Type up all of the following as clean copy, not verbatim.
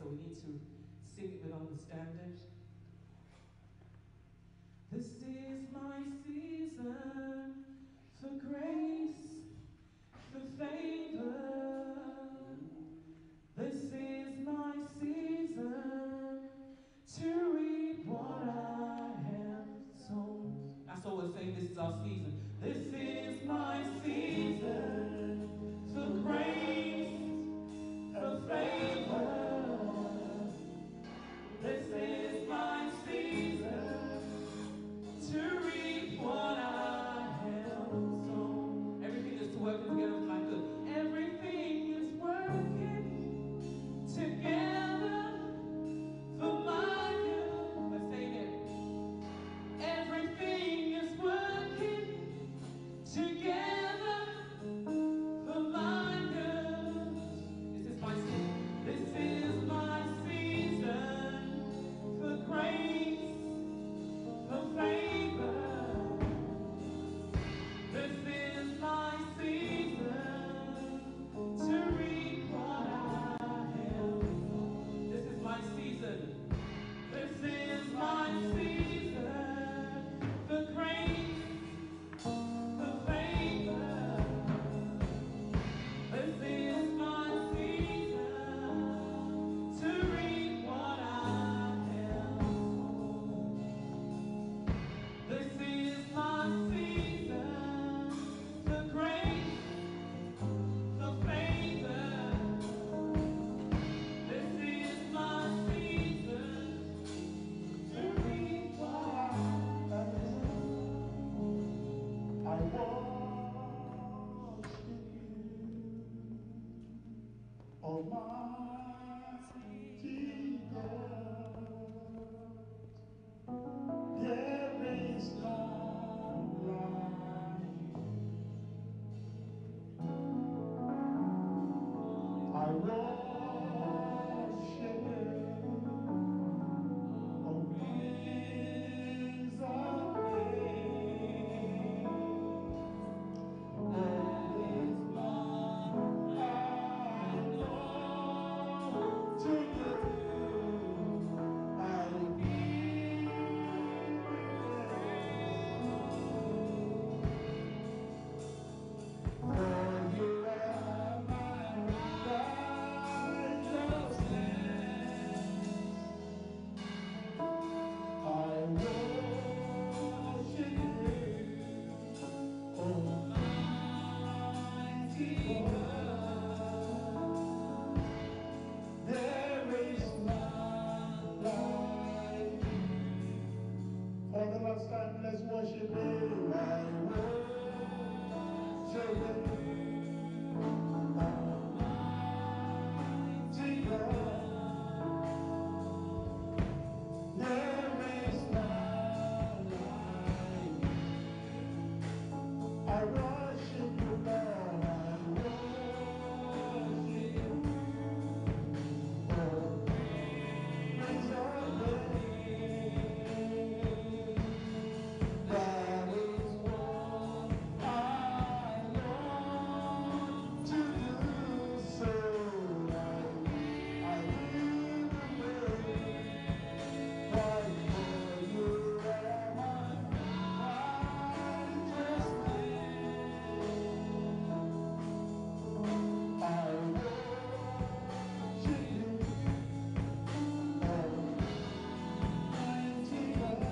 we need to sing it with understanding. This is my season for grace, for favor. This is my season to reap what I have sown. That's all we're saying, this is our season. This is my season for grace, for favor. This is my season to reap what I have sown. Everything is working together for my good. Everything is working together for my good. Let's say it. Everything is working together for my good. This is my season. This is my season for grace, for favor. This is my season to reap what I have. This is my season. This is my season for grace, for favor. This is my season to reap what I have sown. This is my season for grace, for favor. This is my season to reap what I have sown. I worship you, Almighty God. There is none like you. I worship you, O Prince of Peace. There is none I know to do. I give praise. For you are my righteousness. I worship you, Almighty God. There is none like you. For the last time, let's worship Him. I worship Him, Almighty God. There is none like you. I worship you, Lord. I worship you. Oh, praise your name. That is what I want to do. So I will wait. For you are my righteousness. I worship you, Almighty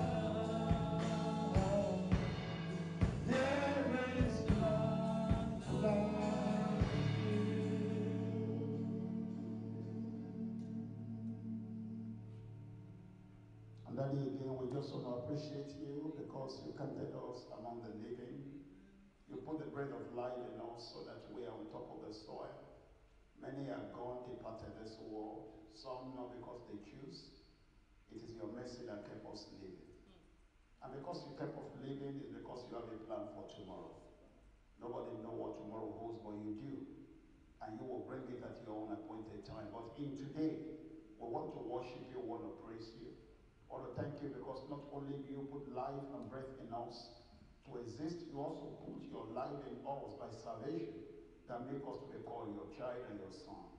God. There is none like you. And Daddy, again, we just want to appreciate you because you counted us among the living. You put the breath of life in us so that we are on top of the soil. Many are gone, departed this world. Some not because they choose. It is your mercy that kept us living. And because you kept us living, it's because you have a plan for tomorrow. Nobody knows what tomorrow holds, but you do. And you will bring it at your own appointed time. But in today, we want to worship you, we want to praise you. I want to thank you because not only do you put life and breath in us to exist, you also put your life in us by salvation that make us to be called your child and your son.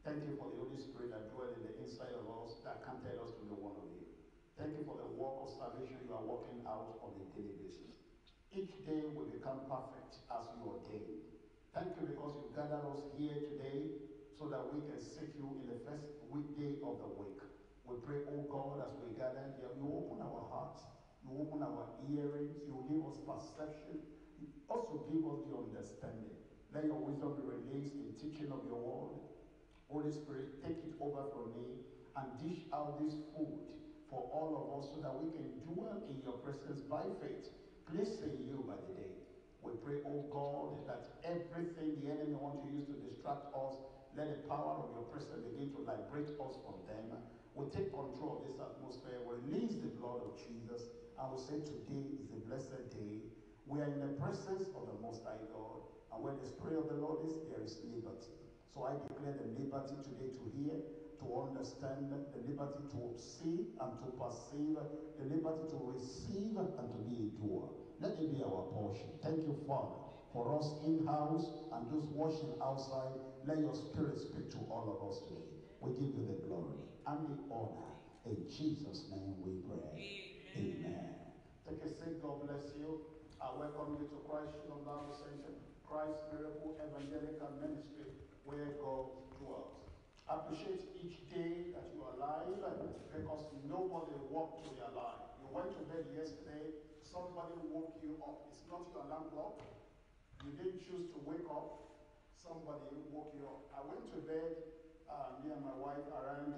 Thank you for the Holy Spirit that dwells in the inside of us that can tell us to be one of you. Thank you for the work of salvation you are working out on a daily basis. Each day will become perfect as you ordained. Thank you because you gathered us here today so that we can seek you in the first weekday of the week. We pray, oh God, as we gather here, you open our hearts, you open our earrings, you give us perception, you also give us the understanding. Let your wisdom be released in teaching of your word. Holy Spirit, take it over from me and dish out this food for all of us so that we can dwell in your presence by faith. Please say you by the day. We pray, oh God, that everything the enemy wants to use to distract us, let the power of your presence begin to liberate us from them. We take control of this atmosphere. We release the blood of Jesus. And we say today is a blessed day. We are in the presence of the Most High God. And where the Spirit of the Lord is, there is liberty. So I declare the liberty today to hear, to understand, the liberty to see and to perceive, the liberty to receive and to be a doer. Let it be our portion. Thank you, Father, for us in-house and those watching outside. Let your Spirit speak to all of us today. We give you the glory and the honor. In Jesus' name we pray. Amen. Take a seat. God bless you. I welcome you to Christ Shalom Bible Center, Christ Miracle Evangelical Ministry, where God dwells. Appreciate each day that you are alive because nobody walked to their life. You went to bed yesterday, somebody woke you up. It's not your alarm clock. You didn't choose to wake up. Somebody woke you up. I went to bed, me and my wife, around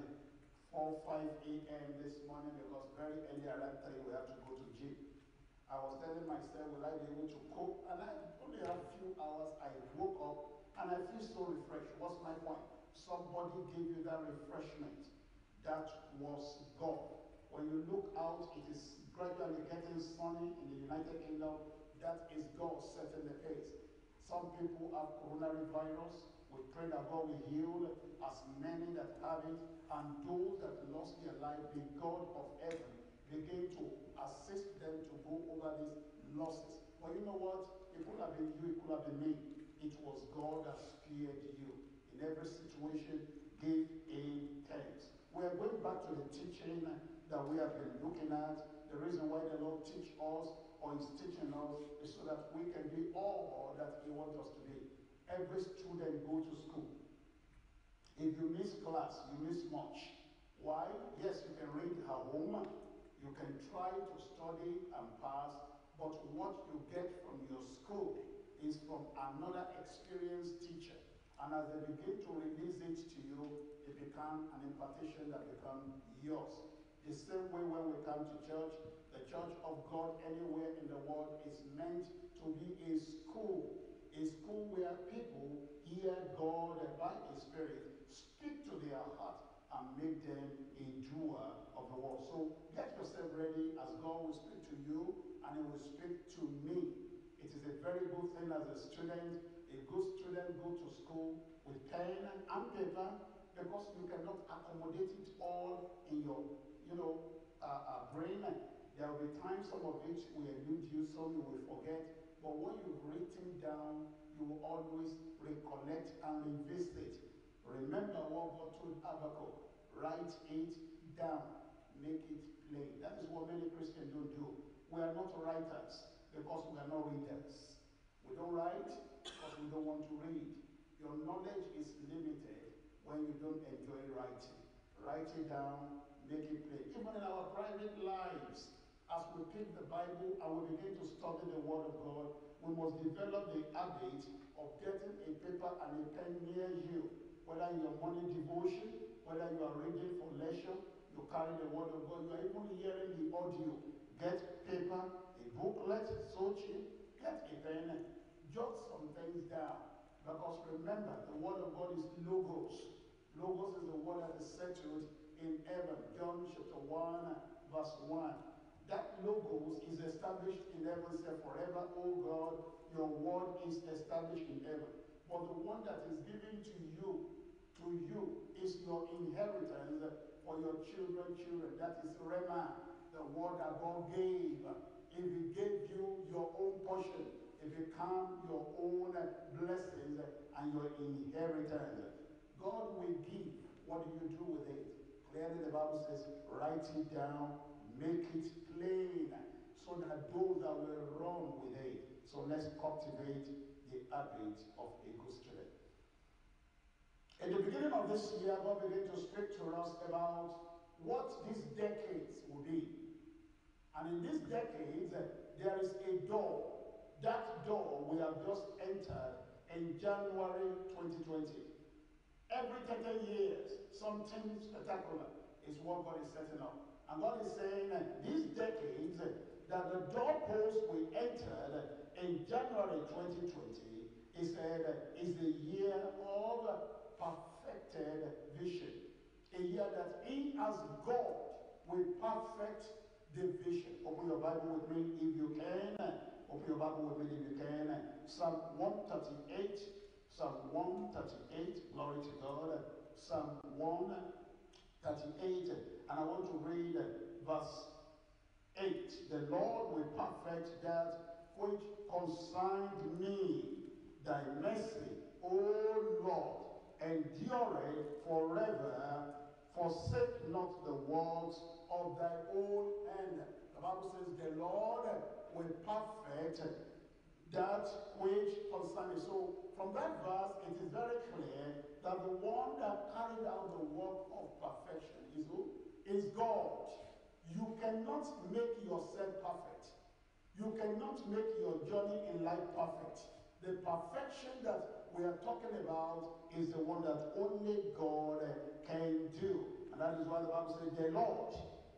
4, 5 a.m. this morning because very early around 3 we have to go to gym. I was telling myself, will I be able to cope? And I only have a few hours. I woke up and I feel so refreshed. What's my point? Somebody gave you that refreshment. That was God. When you look out, it is gradually getting sunny in the United Kingdom. That is God setting the pace. Some people have coronavirus. We pray that God will heal as many that have it. And those that lost their life, the God of heaven begin to assist them to go over these losses. But you know what? It could have been you, it could have been me. It was God that spared you. In every situation, give in thanks. We are going back to the teaching that we have been looking at. The reason why the Lord teach us or is teaching us is so that we can be all that He wants us to be. Every student go to school. If you miss class, you miss much. Why? Yes, you can read at home. You can try to study and pass, but what you get from your school is from another experienced teacher. And as they begin to release it to you, it becomes an impartation that becomes yours. The same way when we come to church, the church of God anywhere in the world is meant to be a school where people hear God by His Spirit, speak to their heart, and make them a doer of the word. So get yourself ready as God will speak to you and He will speak to me. It is a very good thing as a student. A good student go to school with pen and paper because you cannot accommodate it all in your, brain. There will be times some of it will elude you, some you will forget. But what you've written down, you will always recollect and revisit. Remember what God told Habakkuk. Write it down. Make it plain. That is what many Christians don't do. We are not writers because we are not readers. We don't write because we don't want to read. Your knowledge is limited when you don't enjoy writing. Write it down, make it plain. Even in our private lives, as we pick the Bible and we begin to study the Word of God, we must develop the habit of getting a paper and a pen near you. Whether in your morning devotion, whether you are reading for leisure, you carry the Word of God, you are even hearing the audio. Get paper, a booklet, so cheap, get a pen, jot some things down. Because remember, the Word of God is logos. Logos is the word that is settled in heaven. John chapter 1, verse 1. That logos is established in heaven. Say, forever, O God, your word is established in heaven. But the one that is given to you is your inheritance for your children. That is Rema, the word that God gave. If He gave you your own portion, it becomes your own blessings and your inheritance. God will give. What do you do with it? Clearly the Bible says, write it down, make it plain, so that those that will run with it. So let's cultivate the habit of a good student. In the beginning of this year, God began to speak to us about what these decades will be. And in these decades, there is a door. That door we have just entered in January 2020. Every 30 years, something spectacular is what God is setting up. And God is saying that these decades, that the doorpost we entered in January 2020, he said, is the year of perfected vision. A year that he as God will perfect the vision. Open your Bible with me if you can. Open your Bible with me if you can. Psalm 138. Psalm 138. Glory to God. Psalm 138. And I want to read verse 8. The Lord will perfect that which concerned me. Thy mercy, O Lord, endureth forever. Forsake not the works of thy own hand. The Bible says the Lord will perfect that which concerns me. So from that verse, it is very clear that the one that carried out the work of perfection is who? Is God. You cannot make yourself perfect. You cannot make your journey in life perfect. The perfection that we are talking about is the one that only God can do. And that is why the Bible says, the Lord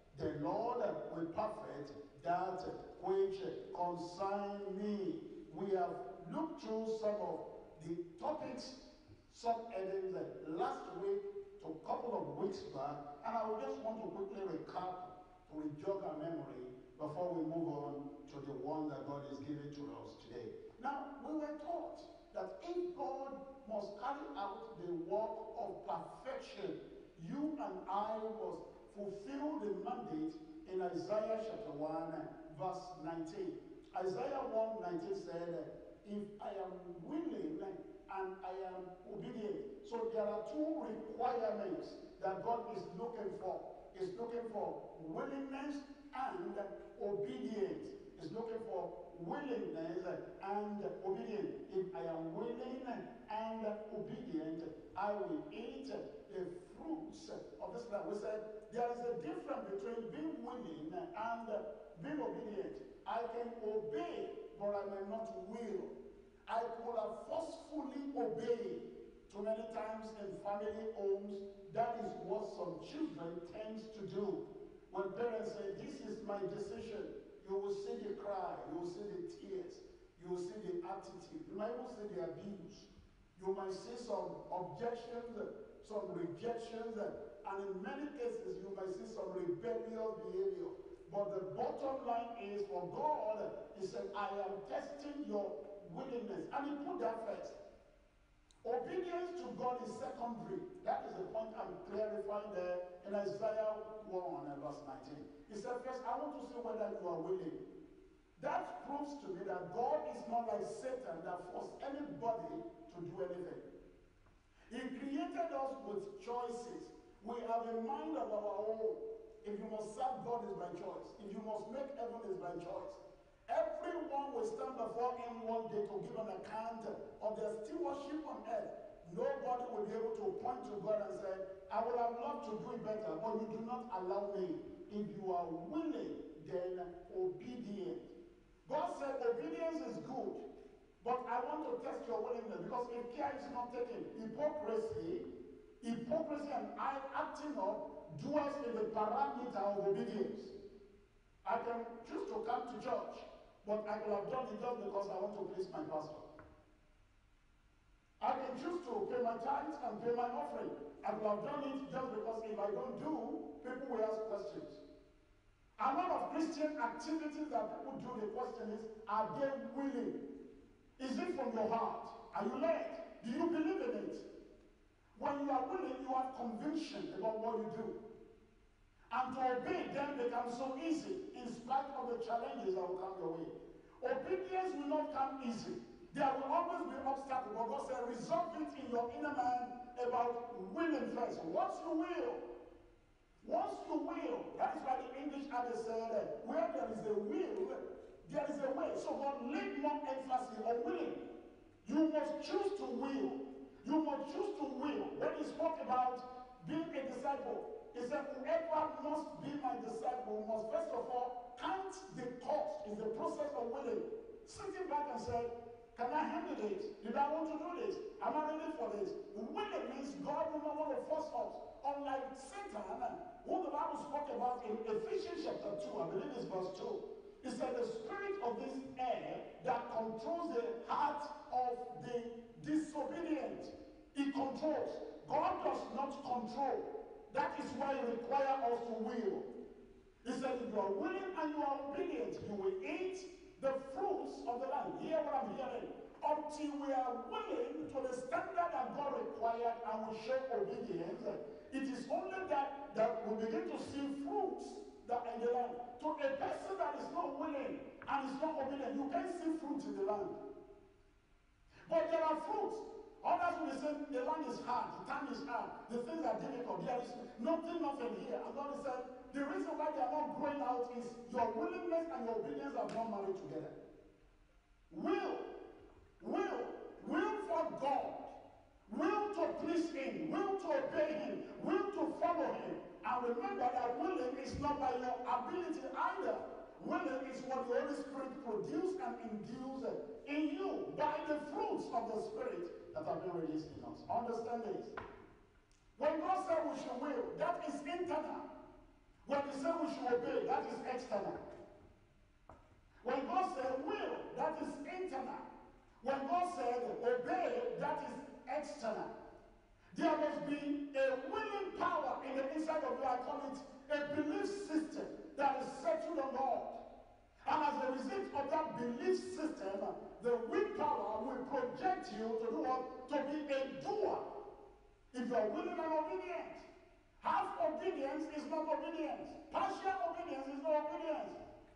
will perfect that which concern me. We have looked through some of the topics, some headings last week to a couple of weeks back, and I would just want to quickly recap to jog our memory before we move on to the one that God is giving to us today. Now, we were taught that if God must carry out the work of perfection, you and I must fulfill the mandate in Isaiah chapter 1, verse 19. Isaiah 1:19 said, if I am willing and I am obedient. So there are two requirements that God is looking for. He's looking for willingness and obedience. He's looking for willingness and obedience. If I am willing and obedient, I will eat the fruits of this land. We said there is a difference between being willing and being obedient. I can obey, but I may not will. I could have forcefully obeyed. Too many times in family homes, that is what some children tend to do. When parents say, this is my decision, you will see the cry, you will see the tears, you will see the attitude, you might even see the abuse. You might see some objections, some rejections, and in many cases you might see some rebellious behavior. But the bottom line is for God, he said, I am testing your willingness. And he put that first. Obedience to God is secondary. That is the point I'm clarifying there in Isaiah 1 and verse 19. He said, first, I want to see whether you are willing. That proves to me that God is not like Satan that forces anybody to do anything. He created us with choices. We have a mind of our own. If you must serve God is by choice. If you must make heaven is by choice. Everyone will stand before him one day to give an account of their stewardship on earth. Nobody will be able to point to God and say, I would have loved to do it better, but you do not allow me. If you are willing, then obedient. God said obedience is good, but I want to test your willingness, because if care is not taken, hypocrisy and I acting up dwells in the parameter of obedience. I can choose to come to church, but I could have done it just because I want to please my pastor. I can choose to pay my tithes and pay my offering. I could have done it just because if I don't do, people will ask questions. A lot of Christian activities that people do, the question is, are they willing? Is it from your heart? Are you led? Do you believe in it? When you are willing, you have conviction about what you do. And to obey them becomes so easy in spite of the challenges that will come your way. Obedience will not come easy. There will always be obstacles, but God said, resolve it in your inner man about willing first. Once you will, that is why the English adage said, where there is a will, there is a way. So God laid more emphasis on willing. You must choose to will. You must choose to will. When he spoke about being a disciple, he said, whoever must be my disciple must first of all count the cost. Is the process of willing. Sitting back and say, can I handle it? Did I want to do this? Am I ready for this? Willing means God will not want to force us. Unlike Satan, who the Bible spoke about in Ephesians chapter 2, I believe it's verse 2. It said the spirit of this air that controls the heart of the disobedient. He controls. God does not control. That is why he requires us to will. He said if you are willing and you are obedient, you will eat the fruits of the land. Hear what I'm hearing. Until we are willing to the standard that God required and we show obedience, it is only that we begin to see fruits that in the land. To a person that is not willing and is not obedient, you can't see fruits in the land. But there are fruits. Others will say the land is hard, the time is hard, the things are difficult, there is nothing here. And God said, the reason why they are not growing out is your willingness and your obedience are not married together. Will for God, will to please him, will to obey him, will to follow him. And remember that willing is not by your ability either. Willing is what the Holy Spirit produces and induces in you by the fruits of the Spirit that have been released in us. Understand this. When God said we should will, that is internal. When he said we should obey, that is external. When God said will, that is internal. When God said obey, that is external. There must be a willing power in the inside of you. I call it a belief system that is settled on God. And as a result of that belief system, the will power will project you to do what? To be a doer. If you are willing and obedient. Half obedience is not obedience. Partial obedience is not obedience.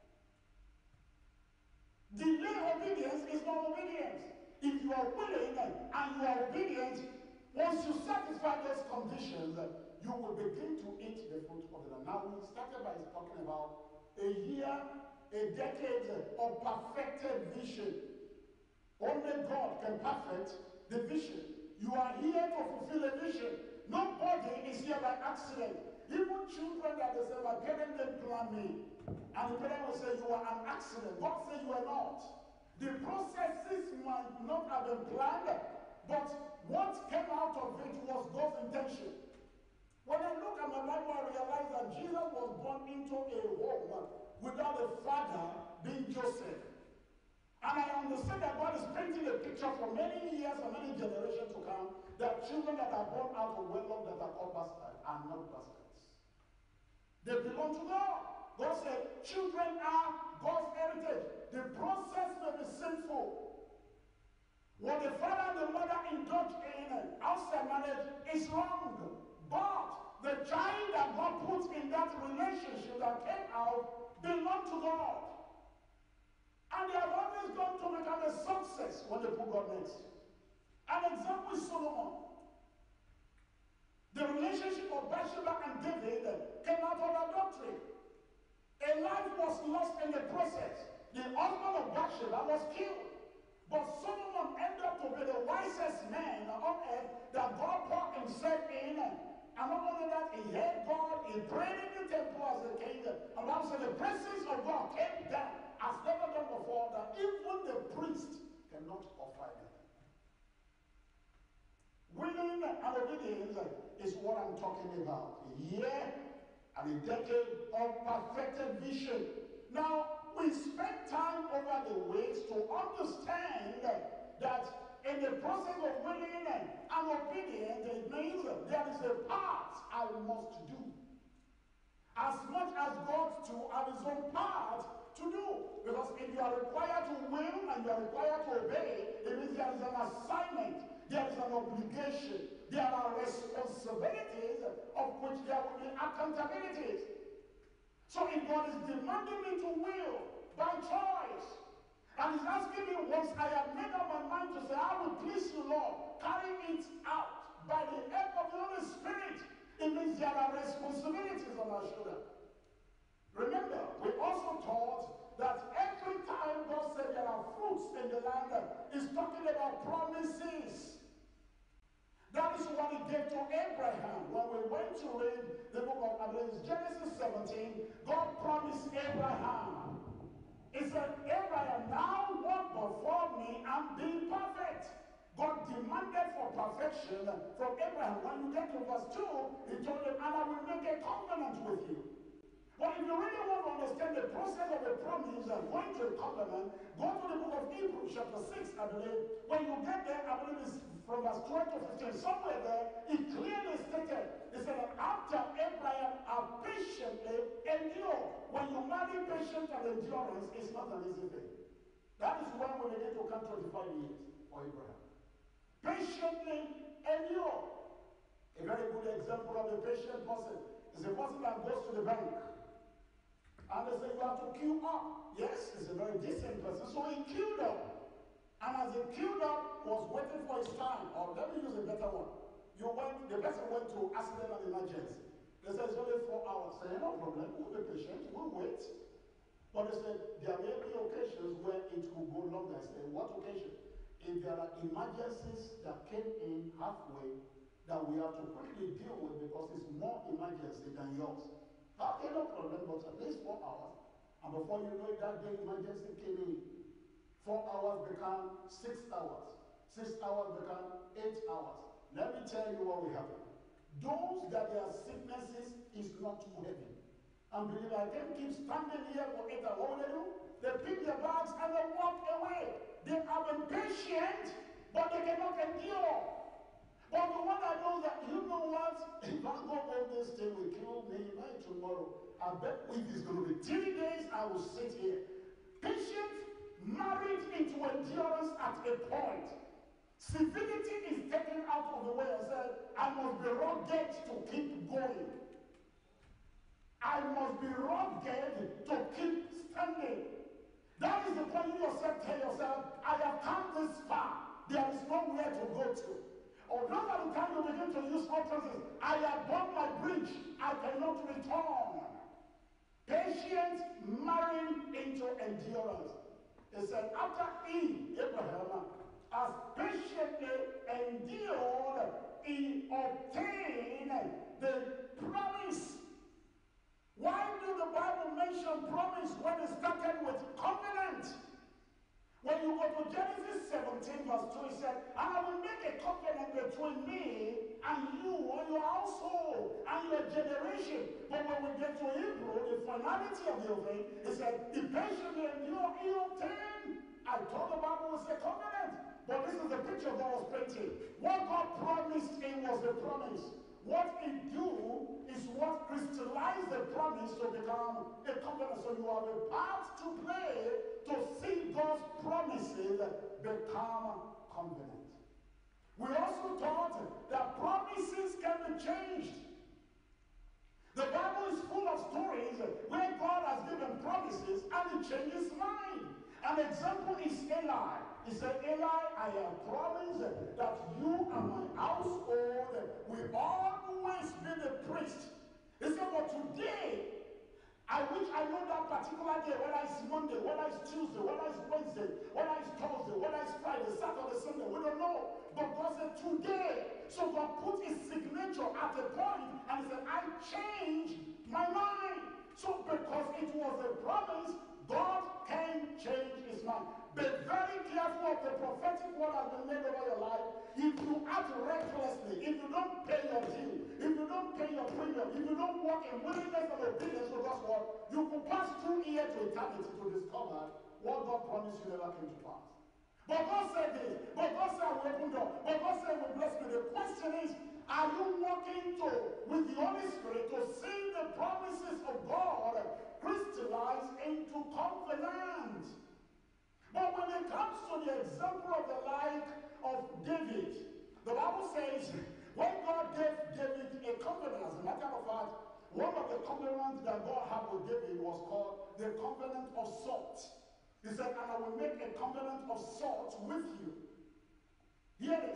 Delay obedience is not obedience. If you are willing and you are obedient, once you satisfy those conditions, you will begin to eat the fruit of the land. Now, we started by talking about a year, a decade of perfected vision. Only God can perfect the vision. You are here to fulfill a vision. Nobody is here by accident. Even children that they say, my parents didn't plan me. And the parent will say, you are an accident. God said you are not. The processes might not have been planned, but what came out of it was God's intention. When I look at my Bible, I realize that Jesus was born into a home without a father being Joseph. And I understand that God is painting a picture for many years and many generations to come that children that are born out of wedlock that are called bastards are not bastards. They belong to God. God said children are God's heritage. The process may be sinful. What the father and the mother indulge in outside marriage is wrong. But the child that God puts in that relationship that came out belong to God. And they have always gone to become a success when they put God next. An example is Solomon. The relationship of Bathsheba and David came out of adultery. A life was lost in the process. The husband of Bathsheba was killed. But Solomon ended up to be the wisest man on earth that God poured himself in. And not only that, he heard God, he prayed in the temple as a king. And also the presence of God came down as never done before, that even the priest cannot offer anything. Willing and obedience is what I'm talking about. A year and a decade of perfected vision. Now, we spend time over the ways to understand that in the process of willing and obedience, it means there is a part I must do. As much as God too has his own part to do. Because if you are required to will and you are required to obey, it means there is an assignment, there is an obligation, there are responsibilities of which there will be accountabilities. So if God is demanding me to will by choice, and he's asking me once I have made up my mind to say, I will please you, Lord, carry it out by the help of the Holy Spirit. It means there are responsibilities on our shoulder. Remember, we also taught that every time God said there are fruits in the land, He's talking about promises. That is what He gave to Abraham. When we went to read the book of Genesis 17, God promised Abraham. He said, Abraham, now walk before me and be perfect. God demanded for perfection from Abraham. When you get to verse 2, He told him, and I will make a covenant with you. But if you really want to understand the process of a promise and going to a covenant, go to the book of Hebrews chapter 6, I believe. When you get there, I believe it's from verse 12 to 15. Somewhere there, it clearly stated, it said that after Abraham had patiently endured. When you marry patience and endurance, it's not an easy thing. That is when we begin to count 25 years for Abraham. Patiently endure. A very good example of a patient person is a person that goes to the bank. And they say, you have to queue up. Yes, he's a very decent person. So he queued up. And as he queued up, was waiting for his time. Or let me use a better one. The person went to accident and emergency. They said, it's only 4 hours. Say, no problem. We'll be patient. We'll wait. But they said, there may be occasions where it will go longer. I said, what occasion? If there are emergencies that came in halfway that we have to quickly deal with because it's more emergency than yours. Okay, no problem, but at least 4 hours. And before you know it, that day emergency came in. 4 hours become 6 hours. 6 hours become 8 hours. Let me tell you what will happen. Those that their sicknesses is not too heavy. And believe I can keep standing here for 8 hours. What will they do? They pick their bags and they walk away. They are impatient, but they cannot endure. But the one that knows that, you know what? If I go home, this thing will kill me by tomorrow. I bet if it's going to be 3 days, I will sit here. Patience married into endurance at a point. Civility is taken out of the way and said, I must be rugged to keep going. I must be rugged to keep standing. That is the point you yourself tell yourself, I have come this far. There is nowhere to go to. Or not at the time you begin to use utterances, I have burned my bridge, I cannot return. Patience marrying into endurance. It said, after Abraham, has patiently endured, he obtained the promise. Why do the Bible mention promise when it started with covenant? When you go to Genesis 17 verse 2, it said, and I will make a covenant between me and you and your household and your generation. But when we get to Hebrew, the finality of the thing, it said, he patiently endured, he obtained. I thought the Bible was a covenant. But this is the picture God was painting. What God promised him was the promise. What he do is what crystallized the promise to become a covenant. So you have a part to play to see God's promises become covenant. We also taught that promises can be changed. The Bible is full of stories where God has given promises and he changed his mind. An example is Eli. He said, Eli, I have promised that you and my household will always be the priest. He said, but today, I wish I know that particular day, whether it's Monday, whether it's Tuesday, whether it's Wednesday, whether it's Thursday, whether it's Friday, Saturday, Sunday, we don't know. But God said today. So God put his signature at a point and he said, I changed my mind. So because it was a promise, God can change his mind. Be very careful of the prophetic word that has been made over your life. If you act recklessly, if you don't pay your due, if you don't pay your premium, if you don't walk in willingness and obedience to God's word, you could pass through here to eternity to discover what God promised you never came to pass. But God said this, but God said I will open door, but God said will bless me. The question is, are you walking with the Holy Spirit to see the promises of God crystallize into covenant? But when it comes to the example of the life of David, the Bible says when God gave David a covenant, as a matter of fact, one of the covenants that God had with David was called the covenant of salt. He said, and I will make a covenant of salt with you. Hear this.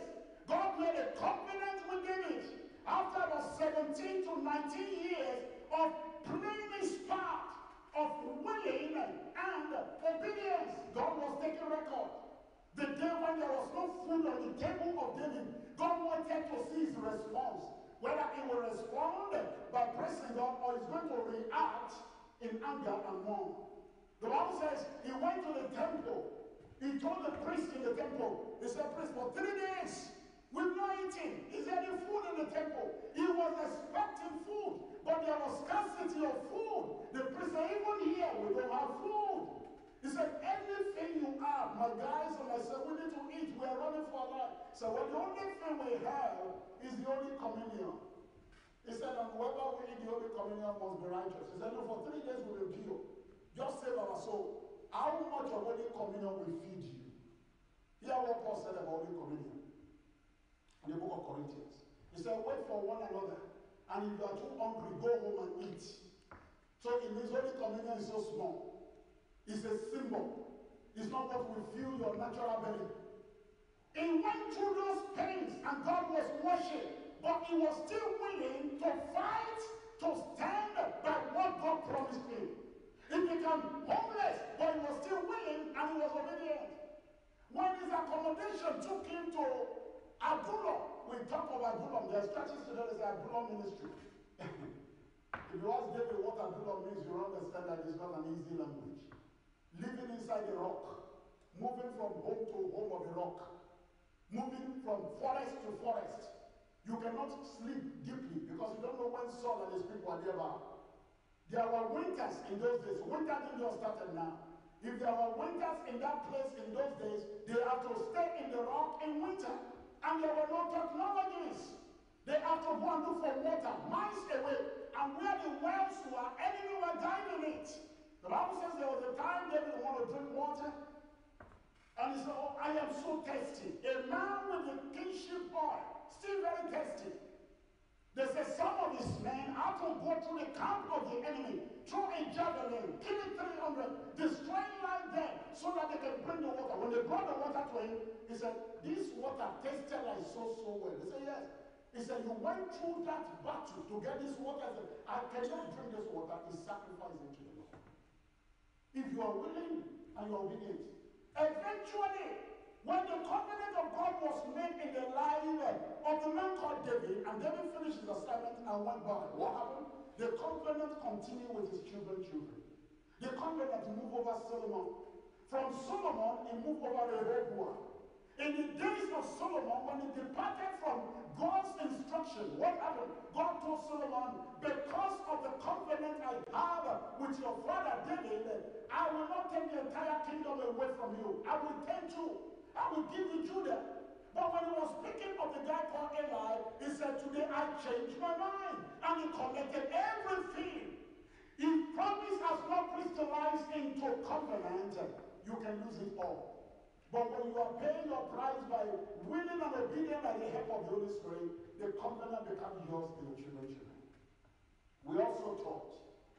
God made a covenant with David after about 17 to 19 years of playing his part of willing and obedience. God was taking record. The day when there was no food on the table of David, God wanted to see his response. Whether he will respond by praising God or he's going to react in anger and mourn. The Bible says he went to the temple. He told the priest in the temple, he said, priest, for 3 days, we've not eaten. Is there any food in the temple? He was expecting food, but there was scarcity of food. The priest said, even here, we don't have food. He said, anything you have, my guys and myself, we need to eat. We are running for our life. So well, the only thing we have is the Holy Communion. He said, and whoever we eat the Holy Communion must be righteous. He said, no, for 3 days we will pure. Just save our soul. How much of Holy Communion will feed you? Hear what Paul said about Holy Communion in the book of Corinthians. He said, wait for one another. And if you are too hungry, go home and eat. So in this Holy Communion is so small. It's a symbol. It's not what will fill your natural belly. He went through those pains and God was washing, but he was still willing to fight, to stand by what God promised him. He became homeless, but he was still willing and he was obedient. When his accommodation took him to Adullam, we talk of Adullam, there's churches today that say Adullam ministry. If you ask David what Adullam means, you'll understand that it's not an easy language. Living inside a rock, moving from home to home of a rock, moving from forest to forest. You cannot sleep deeply because you don't know when Saul and his people are there. There were winters in those days. Winter didn't just start now. If there were winters in that place in those days, they have to stay in the rock in winter. And there were no technologies. They have to go and look for water miles away. And where the wells were, enemy were dying in it. The Bible says there was a time David wanted to drink water. And he said, oh, I am so thirsty. A man with a kingship oil, still very thirsty. They said some of his men had to go through the camp of the enemy, throw a javelin, killing 300, destroying life there, so that they can bring the water. When they brought the water to him, he said, this water tasted like so well. They said, yes. He said, you went through that battle to get this water. He said, I cannot drink this water. He sacrificed it to the Lord. If you are willing and you are obedient. Eventually, when the covenant of God was made in the life of the man called David, and David finished his assignment and went by, what happened? The covenant continued with his children. The covenant moved over Solomon. From Solomon, it moved over Rehoboam. In the days of Solomon, when he departed from God's instruction, what happened? God told Solomon, because of the covenant I have with your father David, I will not take the entire kingdom away from you. I will take you. I will give you Judah. But when he was speaking of the guy called Eli, he said, today I changed my mind. And he collected everything. If promise has not crystallized into covenant, you can lose it all. But when you are paying your price by willing and obedient by the help of the Holy Spirit, the covenant becomes yours and your children's children. We also taught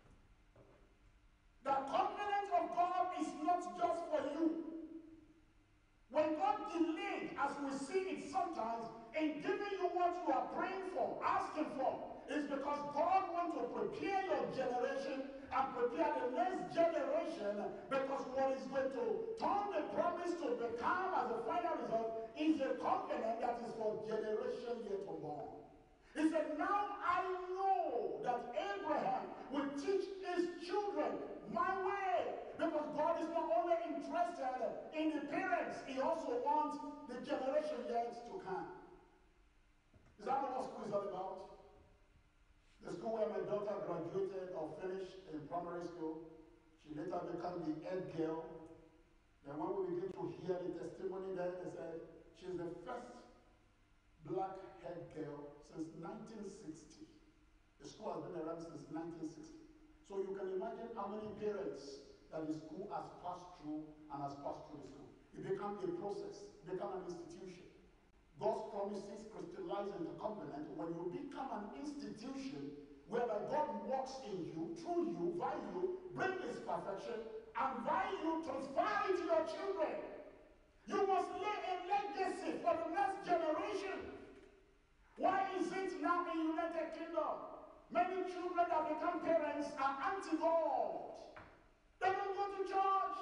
the covenant of God is not just for you. When God delayed, as we see it sometimes, in giving you what you are praying for, asking for, is because God wants to prepare your generation and prepare the next generation, because what is going to turn the promise to become as a final result is a covenant that is for generation yet unborn. He said, now I know that Abraham will teach his children my way. Because God is not only interested in the parents, he also wants the generation yet to come. Is that what school is all about? The school where my daughter graduated or finished in primary school, she later became the head girl. Then when we begin to hear the testimony there, they said she's the first black head girl since 1960. The school has been around since 1960. So you can imagine how many parents that the school has passed through and has passed through the school. It becomes a process, it becomes an institution. God's promises crystallize into covenant when you become an institution whereby God works in you, through you, by you, bring his perfection, and by you transfer it to your children. You must lay a legacy for the next generation. Why is it now in United Kingdom? Many children that become parents are anti-God. They don't go to church.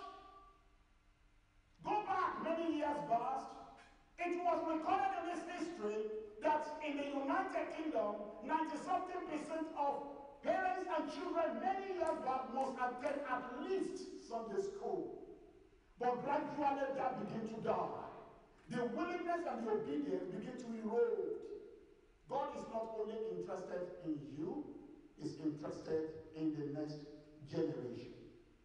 Go back many years past. It was recorded in this history that in the United Kingdom, 90-something% of parents and children many years back must attend at least Sunday school. But gradually that began to die. The willingness and the obedience begin to erode. God is not only interested in you, He's interested in the next generation.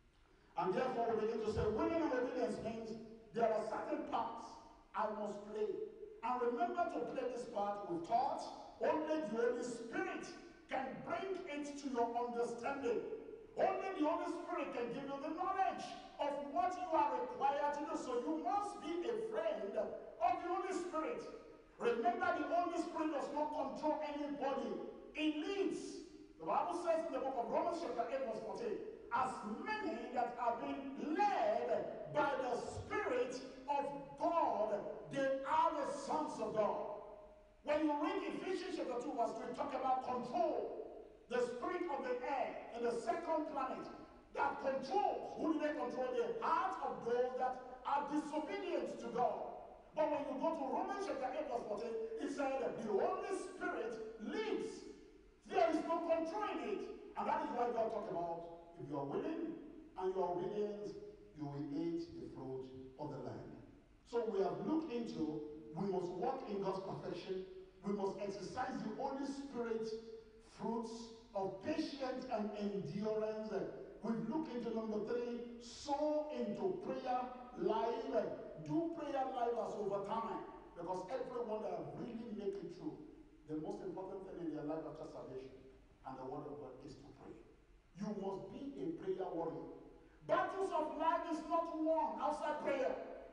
And therefore we begin to say, willing and obedience means there are certain parts I must play. And remember to play this part with thought. Only the Holy Spirit can bring it to your understanding. Only the Holy Spirit can give you the knowledge of what you are required to do. So you must be a friend of the Holy Spirit. Remember, the Holy Spirit does not control anybody. It leads. The Bible says in the book of Romans chapter 8 verse 14, as many that are being led by the Spirit of God, they are the sons of God. When you read Ephesians chapter 2 verse 3, talk about control. The spirit of the air in the second planet that controls. Who do they control? The heart of those that are disobedient to God. But when you go to Romans chapter 8 verse 14, it said that the Holy Spirit leads. There is no control in it. And that is why God talked about, if you are willing and you are obedient, you will eat the fruit of the land. So we have looked into, we must walk in God's perfection. We must exercise the Holy Spirit fruits of patience and endurance. We've looked into number 3, sow into prayer life. Do prayer life as over time. Because everyone that really make it through, the most important thing in their life after salvation and the word of God is to pray. You must be a prayer warrior. Battles of life is not won outside prayer.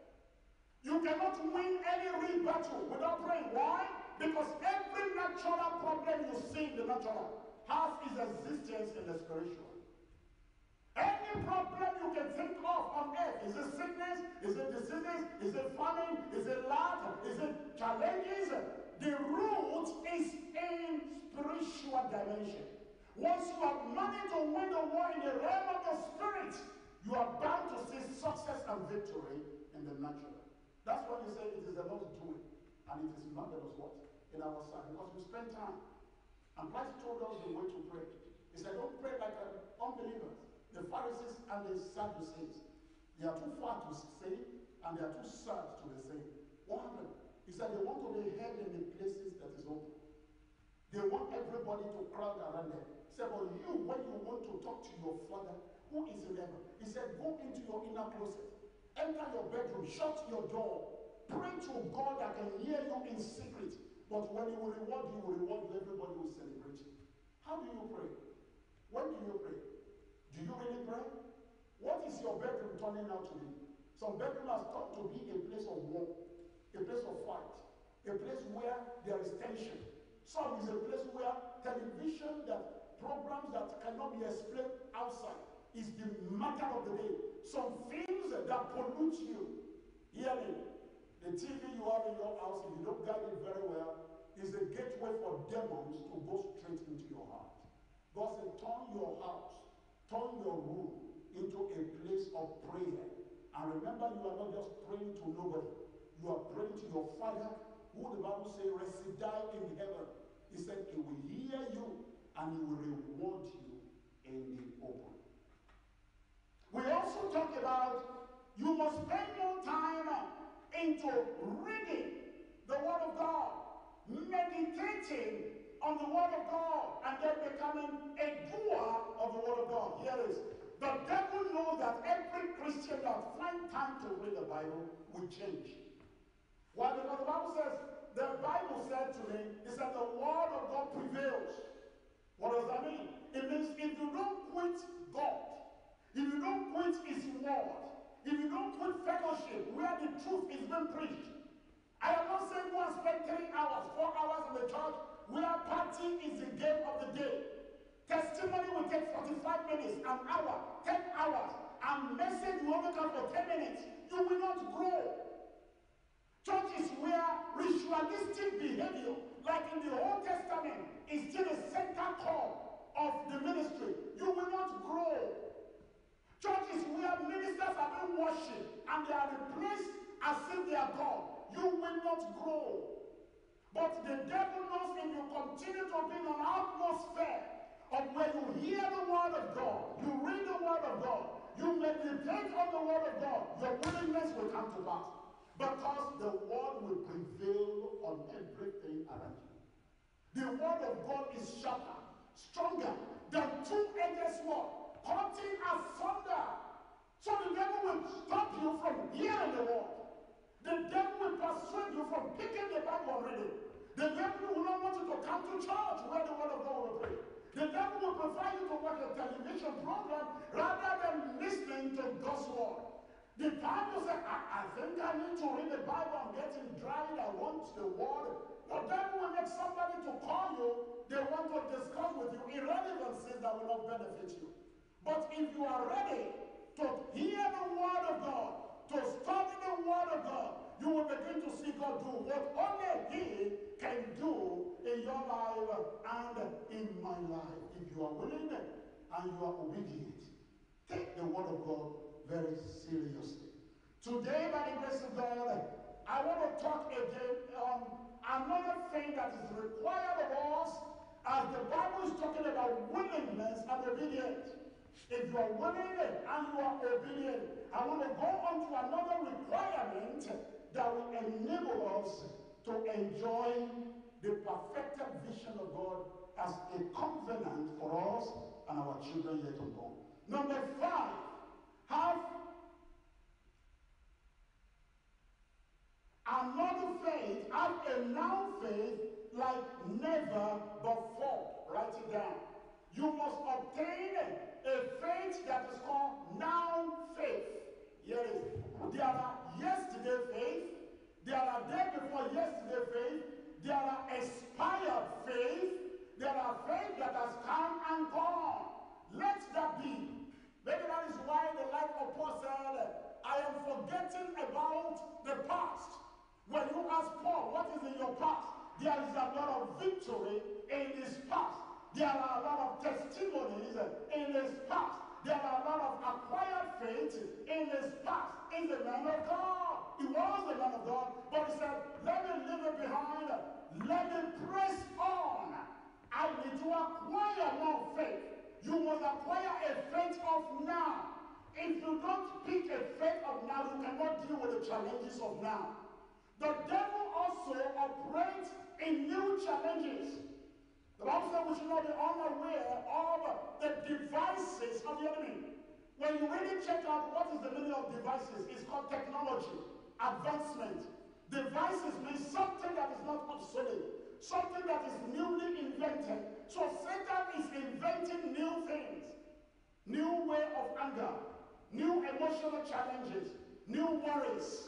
You cannot win any real battle without praying. Why? Because every natural problem you see in the natural has its existence in the spiritual. Any problem you can think of on earth, is it sickness, is it diseases, is it famine, is it lack, is it challenges? The root is in spiritual dimension. Once you have managed to win the war in the realm of the spirit, you are bound to see success and victory in the natural. That's when you say it is the Lord's doing, and it is not the Lord's what? In our side, because we spend time. And Christ told us the way to pray. He said, don't pray like unbelievers, the Pharisees and the Sadducees. They are too far to say, and they are too sad to be saying. What happened? He said they want to be held in the places that is open. They want everybody to crowd around them. He said, but you, when you want to talk to your Father who is in heaven, he said, go into your inner closet, enter your bedroom, shut your door, pray to God that can hear you in secret. But when he will reward you, everybody will celebrate you. How do you pray? When do you pray? Do you really pray? What is your bedroom turning out to be? Some bedroom has turned to be a place of war, a place of fight, a place where there is tension. Some is a place where television, that programs that cannot be explained outside is the matter of the day. Some things that pollute you. Hear me. The TV you have in your house, if you don't guide it very well, is a gateway for demons to go straight into your heart. God said, turn your house, turn your room into a place of prayer. And remember, you are not just praying to nobody. You are praying to your Father, who the Bible says reside in heaven. He said he will hear you and he will reward you in the open. We also talk about you must spend more time into reading the Word of God, meditating on the Word of God, and then becoming a doer of the Word of God. Here it is. The devil knows that every Christian that finds time to read the Bible will change. Why? Because the Bible said to me, it said the Word of God prevails. What does that mean? It means if you don't quit God, if you don't quit His Word, if you don't quit fellowship where the truth is being preached, I am not saying go and spend 3 hours, 4 hours in the church where party is the game of the day. Testimony will take 45 minutes, an hour, 10 hours, and message will only come for 10 minutes. You will not grow. Church is where ritualistic behavior, like in the Old Testament, is still the center core of the ministry. You will not grow. Church is where ministers are being worshipped and they are replaced as if they are God. You will not grow. But the devil knows if you continue to be in an atmosphere of where you hear the word of God, you read the word of God, you meditate on the word of God, your willingness will come to pass. Because the word will prevail on everything around you. The word of God is sharper, stronger than two-edged sword, cutting asunder. So the devil will stop you from hearing the word. The devil will persuade you from picking the Bible and reading. The devil will not want you to come to church where the word of God will pray. The devil will prefer you to watch a television program rather than listening to God's word. The time you say, I think I need to read the Bible, I'm getting dried, I want the word. The devil will make somebody to call you, they want to discuss with you irrelevancies that will not benefit you. But if you are ready to hear the word of God, to study the word of God, you will begin to see God do what only He can do in your life and in my life. If you are willing and you are obedient, take the word of God very seriously. Today, by the grace of God, I want to talk again on another thing that is required of us as the Bible is talking about willingness and obedience. If you are willing and you are obedient, I want to go on to another requirement that will enable us to enjoy the perfected vision of God as a covenant for us and our children yet unborn. Number 5, have another faith, have a now faith like never before. Write it down. You must obtain a faith that is called now faith. Here it is. There are yesterday faith, there are day before yesterday faith, there are expired faith, there are faith that has come and gone. Let that be. Maybe that is why the life of Paul said, I am forgetting about the past. When you ask Paul, what is in your past? There is a lot of victory in his past. There are a lot of testimonies in his past. There are a lot of acquired faith in his past. He's a man of God. He was a man of God. But he said, let me leave it behind. Let me press on. I need to acquire more faith. You must acquire a faith of now. If you don't pick a faith of now, you cannot deal with the challenges of now. The devil also operates in new challenges. The Bible says we should not be unaware of the devices of the enemy. When you really check out what is the meaning of devices, it's called technology, advancement. Devices means something that is not obsolete, something that is newly invented. So Satan is inventing new things, new way of anger, new emotional challenges, new worries,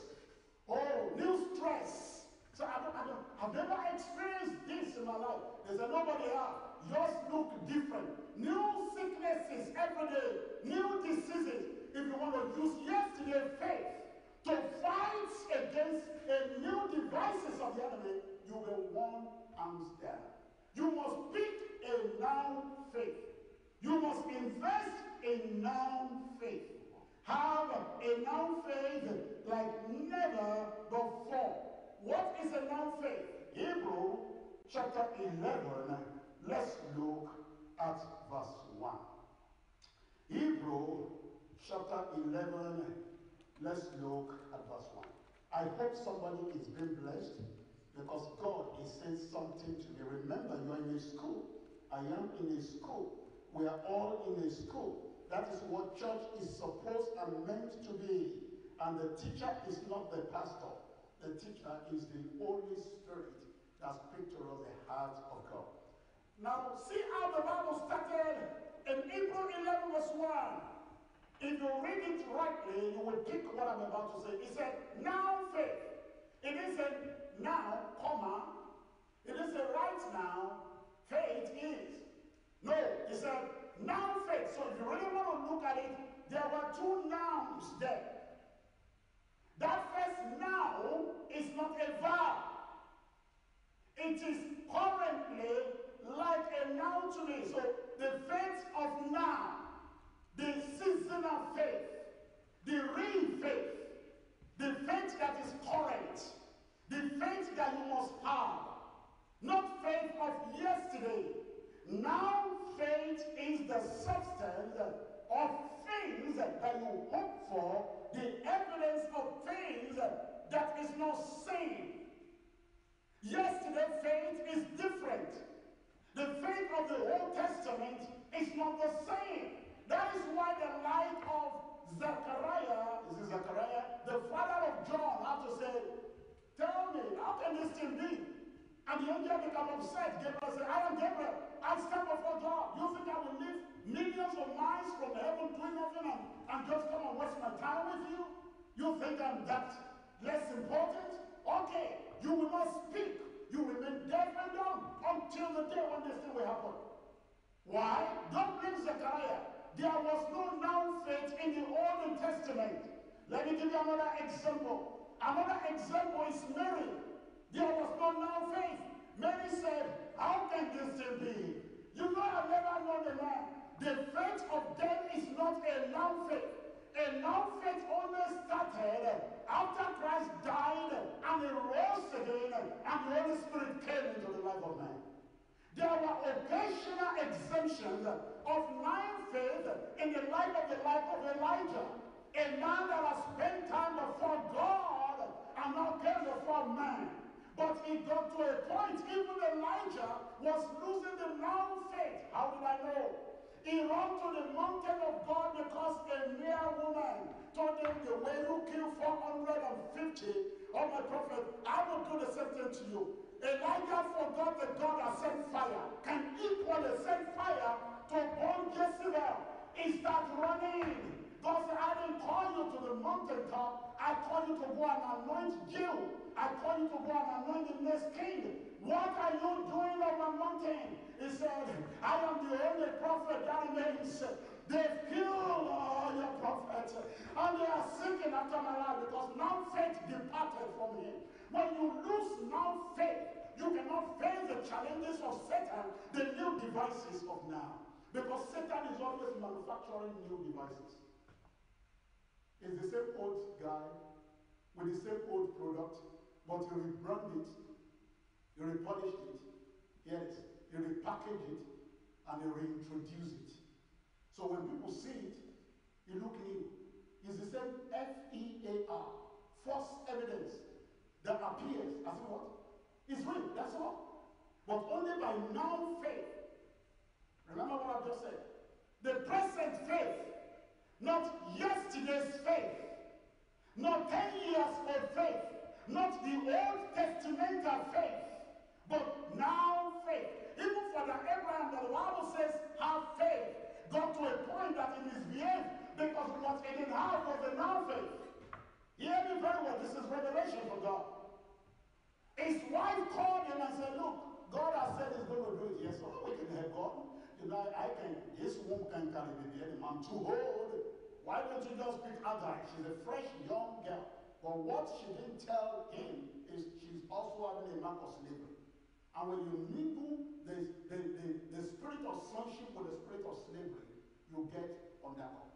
new stress. So I've never experienced this in my life. There's nobody else. Yours look different. New sicknesses every day, new diseases. If you want to use yesterday's faith to fight against a new devices of the enemy, you will one arms down. You must pick a now faith. You must invest in now faith. Have a now faith like never before. What is a now faith? Hebrew chapter 11. Let's look at verse 1. Hebrew chapter 11. Let's look at verse 1. I hope somebody is being blessed because God is saying something to me. Remember, you are in a school. I am in a school. We are all in a school. That is what church is supposed and meant to be. And the teacher is not the pastor. The teacher is the Holy Spirit that speaks to us the heart of God. Now, see how the Bible started in Hebrews 11 verse 1. If you read it rightly, you will pick what I'm about to say. It said, now faith. It isn't now, comma. It isn't right now, faith is. No, it said, now faith. So if you really want to look at it, there were two nouns there. That first now is not a verb. It is currently like a noun to me. So the faith of now, the seasonal faith, the real faith, the faith that is current, the faith that you must have, not faith of yesterday. Now faith is the substance of things that you hope for, the evidence of things that is not seen. Yesterday faith is different. The faith of the Old Testament is not the same. That is why the life of Zechariah, the father of John, had to say, tell me, how can this thing be? And the angel became upset. Gabriel said, I am Gabriel. I stand before God. You think I will live millions of miles from heaven doing nothing and just come and waste my time with you? You think I'm that less important? Okay, you will not speak. You remain deaf and dumb until the day when this thing will happen. Why? Don't blame Zechariah. There was no noun faith in the Old Testament. Let me give you another example. Another example is Mary. There was no noun faith. Mary said, how can this thing be? You know, I've never known a man. The faith of them is not a noun faith. A noun faith only started after Christ died and he rose again and the Holy Spirit came into the life of man. There were occasional exemptions of noun faith in the life of Elijah, a man that has spent time before God and now came before man. But it got to a point, even Elijah was losing the noun faith. How did I know? He ran to the mountain of God because a mere woman told him, the way you kill 450 of my prophet, I will do the same thing to you. Elijah forgot that God has sent fire. Can equally send fire to burn Jezebel. He starts running. God said, I didn't call you to the mountaintop. I called you to go and anoint you. I called you to go and anoint the next king. What are you doing on the mountain? He said, I am the only prophet that remains. They've killed all your prophets. And they are seeking after my life because now faith departed from him. When you lose now faith, you cannot face the challenges of Satan, the new devices of now. Because Satan is always manufacturing new devices. It's the same old guy with the same old product, but you rebrand it, you repolish it, yes, you repackage it, and you reintroduce it. So when people see it, it looks new. It's the same FEAR, false evidence, that appears as what? It's real, that's all. But only by now faith. Remember what I've just said. The present faith, not yesterday's faith, not 10 years of faith, not the Old Testamental faith, but now faith. Even for the Abraham, the Bible says, have faith, got to a point that it misbehaved because what it didn't have was the now faith. Hear me very well, this is revelation from God. His wife called him and said, look, God has said he's going to do it. Yes, well, we can help God. You know, this woman can carry the baby, I'm too old. Why don't you just pick Agai? She's a fresh young girl. But what she didn't tell him is she's also having a mark of slavery. And when you mingle the spirit of sonship with the spirit of slavery, you get undercut.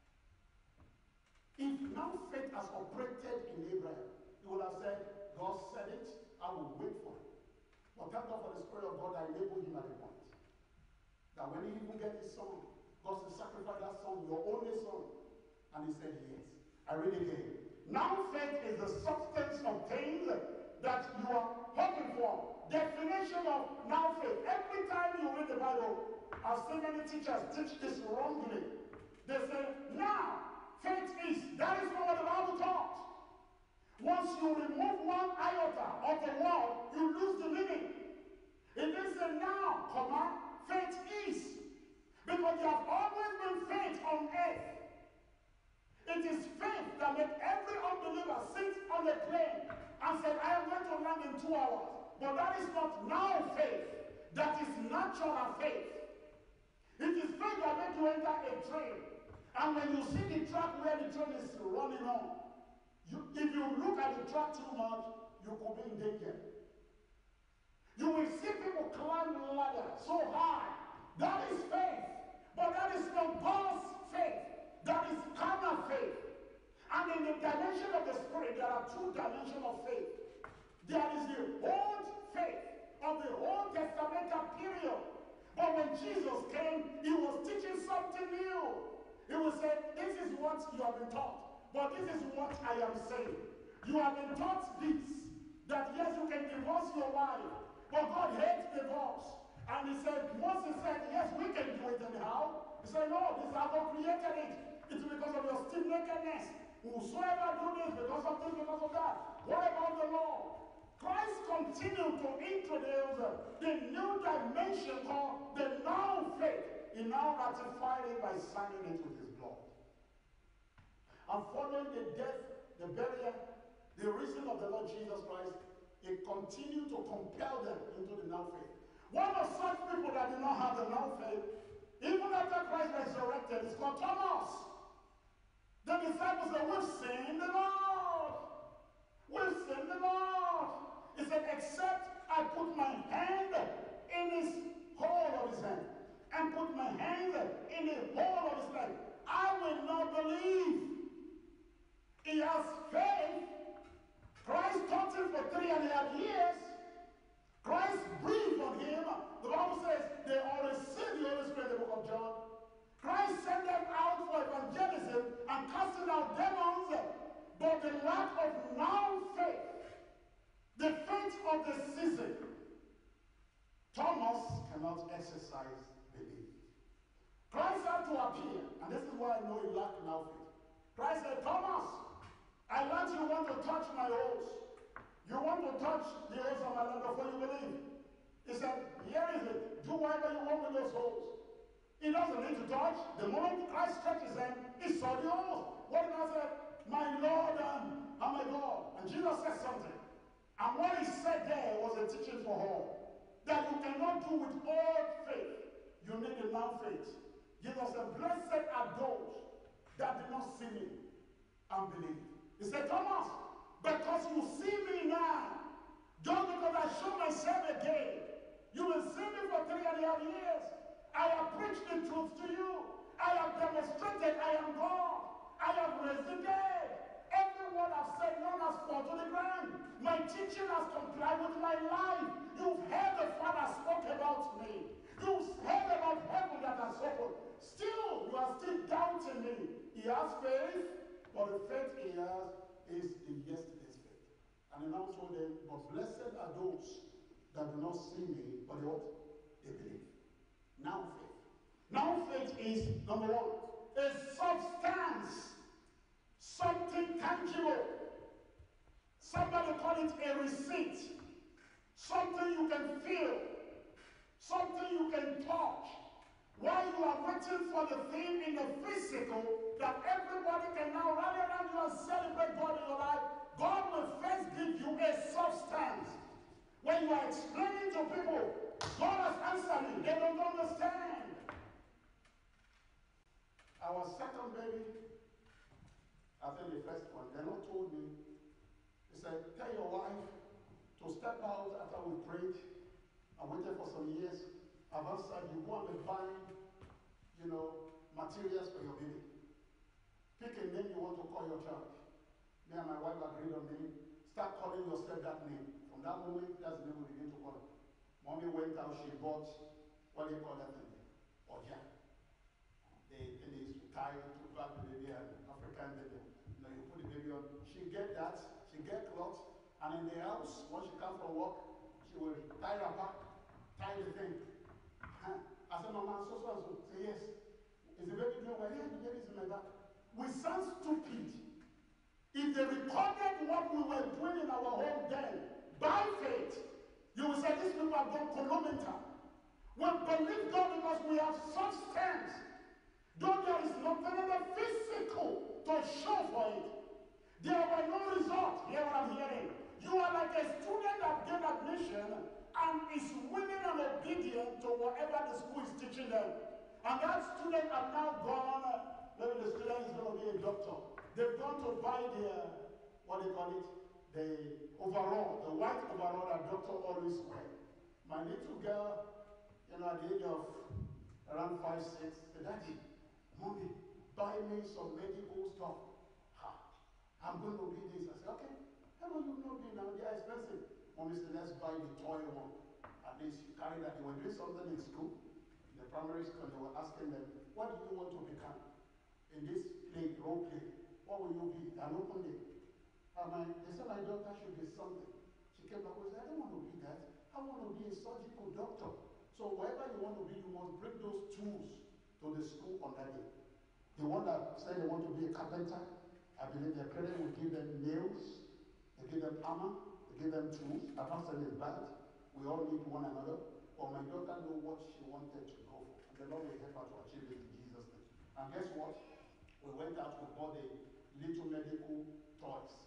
If now faith has operated in Abraham, he would have said, God said it, I will wait for it. But thank God for the Spirit of God that enabled him at a point. That when he even get his son, God said, sacrifice that son, your only son. And he said, yes. I read again. Now faith is the substance of things that you are hoping for. Definition of now faith. Every time you read the Bible, I've seen many teachers teach this wrongly. They say, now faith is. That is not what the Bible taught. Once you remove one iota of the word, you lose the meaning. It didn't say now, comma, faith is. Because there have always been faith on earth. It is faith that makes every unbeliever sit on a plane and say, I am going to land in 2 hours. But that is not now faith. That is natural faith. It is faith that makes you enter a train. And when you see the track where the train is running on, If you look at the track too much, you could be in danger. You will see people climb the ladder so high. That is faith. But that is not God's faith. That is carnal faith. And in the dimension of the Spirit, there are two dimensions of faith. There is the old faith of the Old Testamental period. But when Jesus came, he was teaching something new. He was saying, this is what you have been taught, but this is what I am saying. You have been taught this, that yes, you can divorce your wife, but God hates divorce. And he said, Moses said, yes, we can do it anyhow. He said, no, this is how God created it. It's because of your stiff-neckedness. Whosoever do this, because of this, because of that. What about the law? Christ continued to introduce the new dimension called the now faith. He now ratified it by signing it with his blood. And following the death, the burial, the risen of the Lord Jesus Christ, it continued to compel them into the now faith. One of such people that did not have the now faith, even after Christ resurrected, is called Thomas. The disciples said, we've seen the Lord. We've seen the Lord. He said, except I put my hand in his hole of his hand and put my hand in the hole of his leg, I will not believe. He has faith. Christ taught him for 3.5 years. Christ breathed on him. The Bible says they all received the Holy Spirit in the book of John. Christ sent them out for evangelism and casting out demons, but the lack of now faith, the faith of the season, Thomas cannot exercise belief. Christ had to appear, and this is why I know he lacked now faith. Christ said, Thomas, I want you want to touch my hose. You want to touch the hose of my leg before you believe. He said, here is it. Do whatever you want with those holes. He doesn't need to touch. The moment Christ stretched his hand, he saw the hose. What did I say? My Lord and my God. And Jesus said something. And what he said there was a teaching for all. That you cannot do with all faith. You need a now faith. Jesus said, blessed are those that do not see me and believe. He said, Thomas, because you see me now, just because I show myself again, you will see me for 3.5 years. I have preached the truth to you. I have demonstrated I am God. I have raised the dead. Every word I've said, none has fallen to the ground. My teaching has complied with my life. You've heard the Father spoke about me. You've heard about heaven that has opened. Still, you are still doubting me. He has faith, but the faith he has is in yesterday's faith. And he now told them, but blessed are those that do not see me, but what? They believe. Now faith. Now faith is, number one, a substance, something tangible. Somebody call it a receipt. Something you can feel. Something you can touch. While you are waiting for the thing in the physical that everybody can now rally around you and celebrate God in your life, God will first give you a substance. When you are explaining to people, God has answered me, they don't understand. Our second baby, I think the first one, the Lord told me, he said, tell your wife to step out after we prayed. I waited for some years. I've answered you, go and be buying, materials for your baby. Pick a name you want to call your child. Me and my wife agreed on name. Start calling yourself that name. From that moment, that's the name we begin to call it. Mommy went out, she bought, what do you call that thing? Oja. They used to tie it to back the baby, an African baby. You put the baby on. She get that, she get clothes, and in the house, once she comes from work, she will tie her back, tie the thing. I said, Mama, so. Say, yes. Is the baby doing well? Yeah, the baby's in my back. We sound stupid. If they recorded what we were doing in our home then, by faith, you will say, these people have done kilometer. We believe God because we have substance. Though there is nothing in the physical to show for it. There were no results. Hear what I'm hearing. You are like a student that gained admission and is willing and obedient to whatever the school is teaching them. And that student has now gone, maybe the student is going to be a doctor. They've gone to buy what do you call it? The overall, the white overall that doctor always wear. My little girl, at the age of around 5, 6, said, Daddy, Mommy, buy me some medical stuff. I'm going to be this. I said, okay. How about you not be now? They are expensive. Mommy said, let's buy the toy one. At least you carry that. They were doing something in school, in the primary school, and they were asking them, what do you want to become? In this play, role play, what will you be? An open day. They said my daughter should be something. She came back and said, I don't want to be that. I want to be a surgical doctor. So whatever you want to be, you must bring those tools to the school on that day. The one that said they want to be a carpenter, I believe their parents will give them nails, they give them hammer, they give them tools. I'm not saying it's bad. We all need one another. But my daughter knew what she wanted to go for. And the Lord will help her to achieve it in Jesus' name. And guess what? We went out, we bought the little medical toys.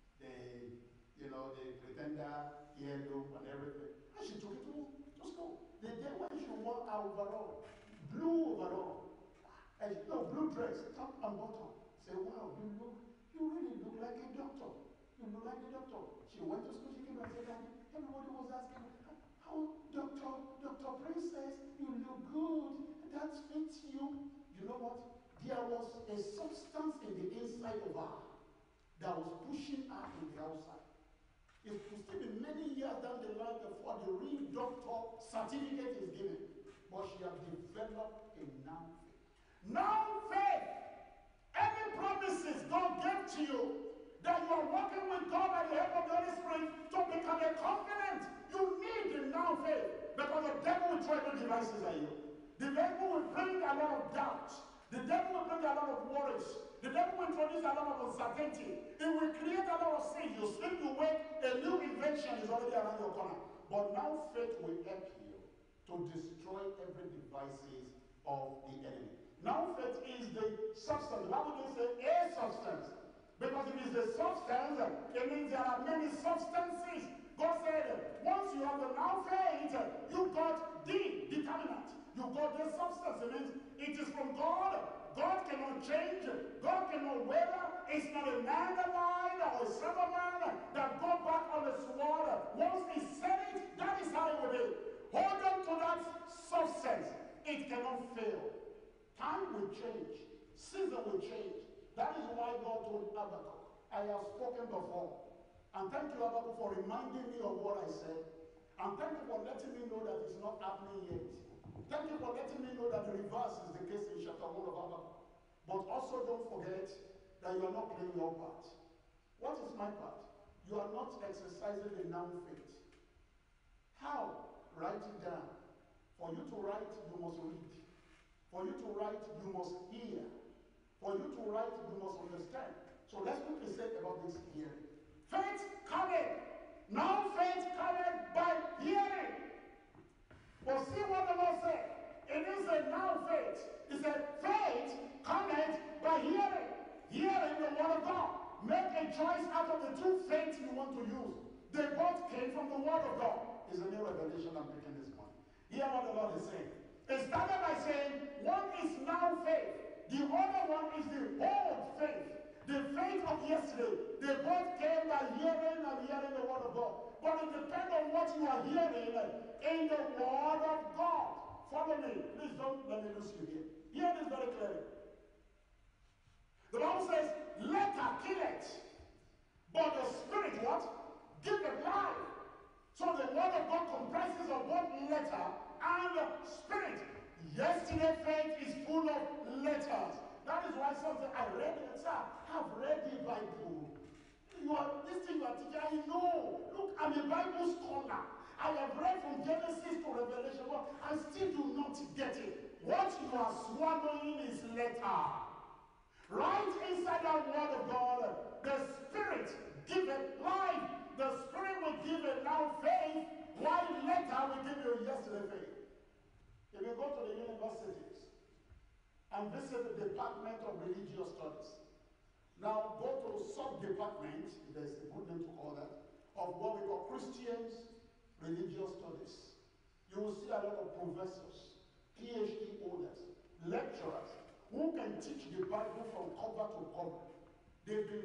The pretender, yellow, and everything. And she took it to school. The day when she wore her overall, blue overall, blue dress, top and bottom. Say, wow, you really look like a doctor. You look like a doctor. She went to school, she came and said, Daddy, everybody was asking, how, Dr. Princess, you look good. That fits you. You know what? There was a substance in the inside of her that was pushing her in the outside. It could still be many years down the line before the real doctor certificate is given. But she has developed a now faith. Now faith, any promises God gave to you that you are working with God by the help of the Holy Spirit to become a confident, you need the now faith. Because the devil will try to devices at you. The devil will bring a lot of doubt. The devil will bring a lot of worries. The devil will introduce a lot of uncertainty. It will create a lot of sin. You sleep, you wake, a new invention is already around your corner. But now faith will help you to destroy every devices of the enemy. Now faith is the substance. The Bible didn't say a substance. Because if it's a substance, it means there are many substances. God said, once you have the now faith, you got the determinant. You got the substance. It means it is from God. God cannot change. God cannot waver. It's not a man alive or a son of man that go back on the sword. Once he said it, that is how it will be. Hold on to that substance. It cannot fail. Time will change. Season will change. That is why God told Habakkuk, I have spoken before. And thank you, Habakkuk, for reminding me of what I said. And thank you for letting me know that it's not happening yet. Thank you for letting me know that the reverse is the case in chapter 1 of Habakkuk. But also don't forget that you are not playing your part. What is my part? You are not exercising the now faith. How? Write it down. For you to write, you must read. For you to write, you must hear. For you to write, you must understand. So let's quickly say about this hearing. Faith cometh. Now faith cometh by hearing. But see what the Lord said. It is a now faith. He said, faith cometh by hearing. Hearing the word of God. Make a choice out of the two faiths you want to use. They both came from the word of God. It's a new revelation I'm picking this morning. Hear what the Lord is saying. It started by saying, one is now faith. The other one is the old faith. The faith of yesterday. They both came by hearing and hearing the word of God. But it depends on what you are hearing in the word of God. Follow me. Please don't let me lose you here. Hear this very clearly. The Bible says, letter kill it. But the spirit what? Give it life. So the word of God comprises of both letter and spirit. Yesterday faith is full of letters. That is why some say, I read it, sir. I've read the Bible. This thing you are teaching, I know. Look, I'm a Bible scholar. I have read from Genesis to Revelation, but I still do not get it. What you are swallowing is letter. Right inside that word of God, the Spirit giveth life. The Spirit will give it now faith, while letter will give you yesterday faith. If you go to the universities and visit the Department of Religious Studies, now go to the sub-department, there's a good name to call that, of what we call Christians Religious Studies. You will see a lot of professors, PhD holders, lecturers, who can teach the Bible from cover to cover. They've been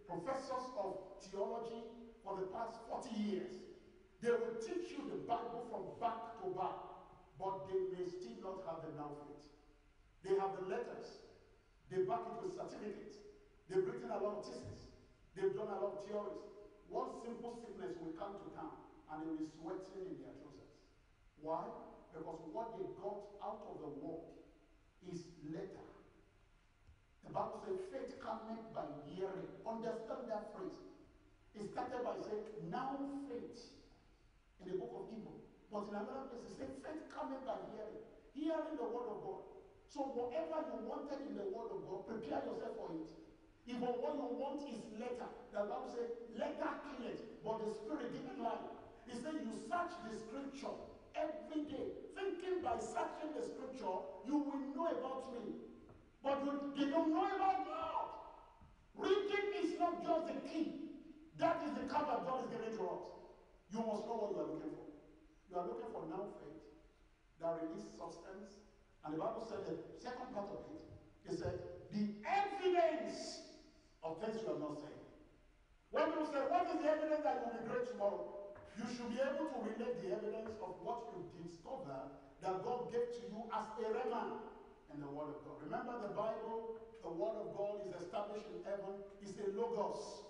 professors of theology for the past 40 years. They will teach you the Bible from back to back, but they may still not have the now faith. They have the letters. They back it with certificates. They've written a lot of theses. They've done a lot of theories. One simple sickness will come to town and they will be sweating in their trousers. Why? Because what they got out of the world is letter. The Bible says faith cometh by hearing. Understand that phrase. It started by saying, now faith, in the book of Hebrew. But in another place, it says faith cometh by hearing. Hearing the word of God. So whatever you wanted in the word of God, prepare yourself for it. If what you want is letter, the Bible says, letter kill it, but the Spirit give it life. It says you search the scripture every day, thinking by searching the scripture, you will know about me. But you don't know about God. Reading is not just the key. That is the cover God is giving to us. You must know what you are looking for. You are looking for now faith that releases substance. And the Bible said the second part of it, it said, the evidence of things you have not seen. When people say, what is the evidence that you will be great tomorrow? You should be able to relate the evidence of what you discover that God gave to you as a rhema in the Word of God. Remember the Bible, the Word of God is established in heaven, is a logos.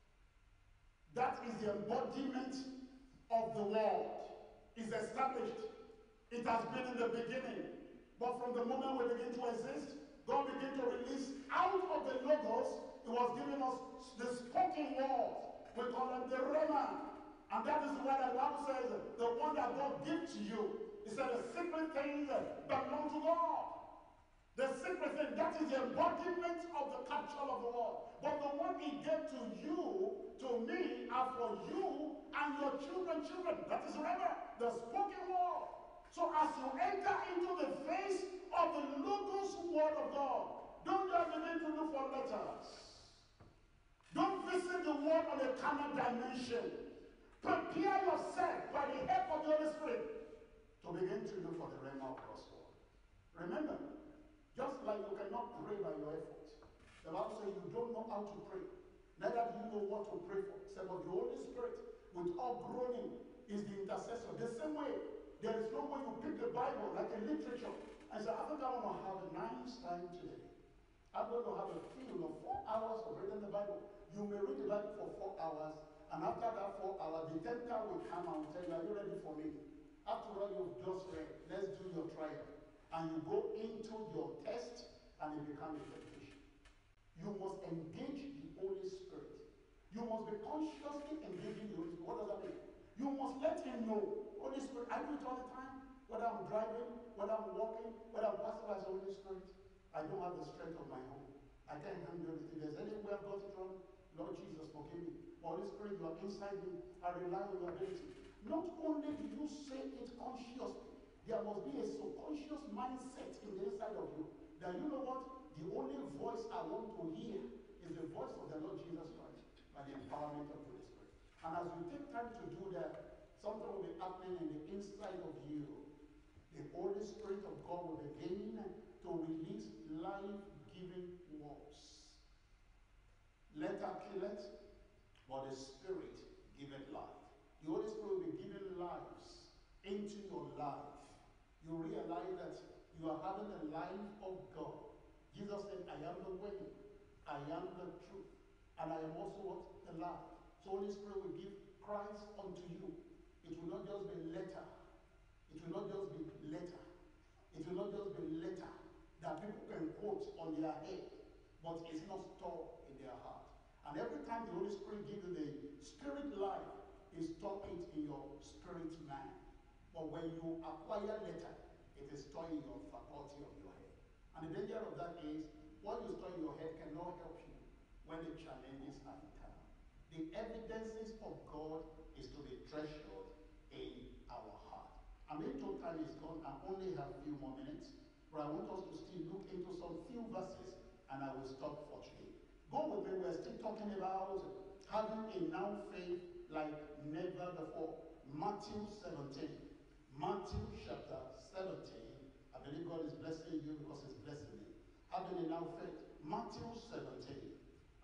That is the embodiment of the Word. It's established. It has been in the beginning. But from the moment we begin to exist, God began to release out of the logos. It was giving us the spoken word. We call them the rhema. And that is what the Bible says, the one that God gives to you. He said the secret things belong to God. The secret thing, that is the embodiment of the capture of the word. But the one he gave to you, to me, are for you and your children. That is rhema, the spoken word. So as you enter into the face of the logos word of God, don't just begin to look for letters. Don't visit the word on a carnal dimension. Prepare yourself by the help of the Holy Spirit to begin to look for the rhema of God's word. Remember, just like you cannot pray by your effort, the Bible says you don't know how to pray. Neither do you know what to pray for. Except for the Holy Spirit, with all groaning, is the intercessor. The same way, there is no way you pick the Bible like a literature and say, I think I want to have a nice time today. I'm going to have a feel of 4 hours of reading the Bible. You may read the Bible for 4 hours, and after that 4 hours, the tempter will come and will tell you, are you ready for me? After all you've just read, let's do your trial. And you go into your test, and it becomes a temptation. You must engage the Holy Spirit. You must be consciously engaging the Holy Spirit. What does that mean? You must let him know, Holy Spirit, I do it all the time. Whether I'm driving, whether I'm walking, whether I'm passing by the Holy Spirit, I don't have the strength of my own. I can't handle it. If there's anywhere I've got it wrong, Lord Jesus, forgive me. Holy Spirit, you are inside me. I rely on your ability. Not only do you say it consciously, there must be a subconscious mindset in the inside of you that you know what? The only voice I want to hear is the voice of the Lord Jesus Christ by the empowerment of the Holy Spirit. And as you take time to do that, something will be happening in the inside of you. The Holy Spirit of God will begin to release life-giving words. Letter kill it, but the Spirit give it life. The Holy Spirit will be giving lives into your life. You realize that you are having the life of God. Jesus said, I am the way, I am the truth, and I am also what? The life. So Holy Spirit will give Christ unto you. It will not just be letter. It will not just be letter. It will not just be letter that people can quote on their head, but it's not stored in their heart. And every time the Holy Spirit gives you the spirit life, is stored it in your spirit man. But when you acquire letter, it is stored in your faculty of your head. And the danger of that is, what you store in your head cannot help you when the challenges are in town. The evidences of God is to be treasured in our heart. I'm being told time is gone. I only have a few more minutes, but I want us to still look into some few verses, and I will stop for today. Go with me. We're still talking about having a now faith like never before. Matthew 17. Matthew chapter 17. I believe God is blessing you because He's blessing me. Having a now faith. Matthew 17.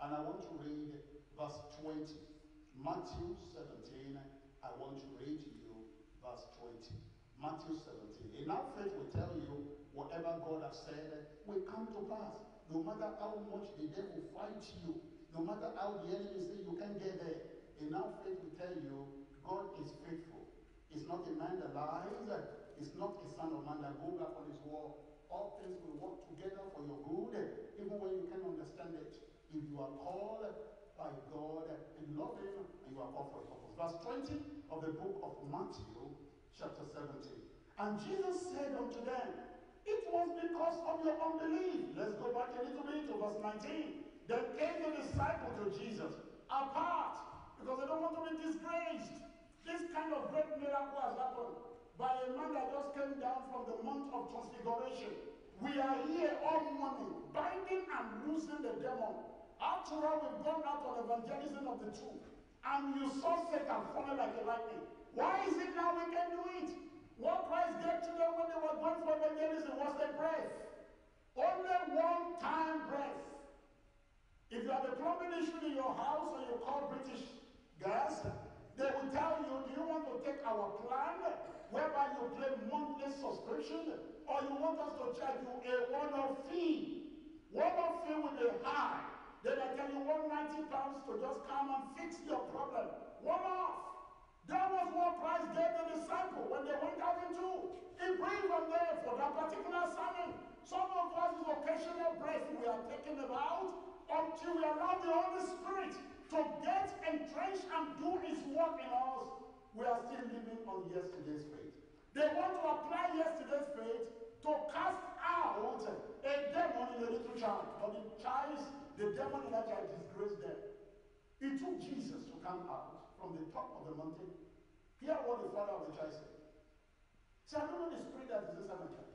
And I want to read verse 20. Matthew 17, I want to read to you verse 20. Matthew 17. In our faith will tell you whatever God has said will come to pass. No matter how much the devil fights you, no matter how the enemy say you can't get there, in our faith will tell you God is faithful. It's not a man that lies. It's not a son of man that goes back on his word. All things will work together for your good, even when you can't understand it. If you are called by God and love him, and you are called for a purpose. Verse 20 of the book of Matthew, chapter 17. And Jesus said unto them, it was because of your unbelief. Let's go back a little bit to verse 19. Then came the disciples to Jesus apart, because they don't want to be disgraced. This kind of great miracle has happened by a man that just came down from the Mount of Transfiguration. We are here all morning, binding and loosing the demon. After all, we've gone out on evangelism of the truth, and you saw Satan falling like a lightning. Why is it now we can do it? What Christ gave to them when they were going for evangelism was the breath. Only one time breath. If you have a plumbing issue in your house and you call British Gas, they will tell you, do you want to take our plan whereby you pay monthly subscription, or you want us to charge you a one-off fee? One-off fee will be high. Then I tell you £190 to just come and fix your problem. One-off. That was what Christ gave the disciples when they went out into. He breathed on them for that particular sermon. Some of us is occasional breath we are taking about until we allow the Holy Spirit to get entrenched and do his work in us. We are still living on yesterday's faith. They want to apply yesterday's faith to cast out a demon in a little child. But the demon in that child disgraced them. It took Jesus to come out from the top of the mountain. Hear what the father of the child said. See, I don't know the spirit that is inside my child.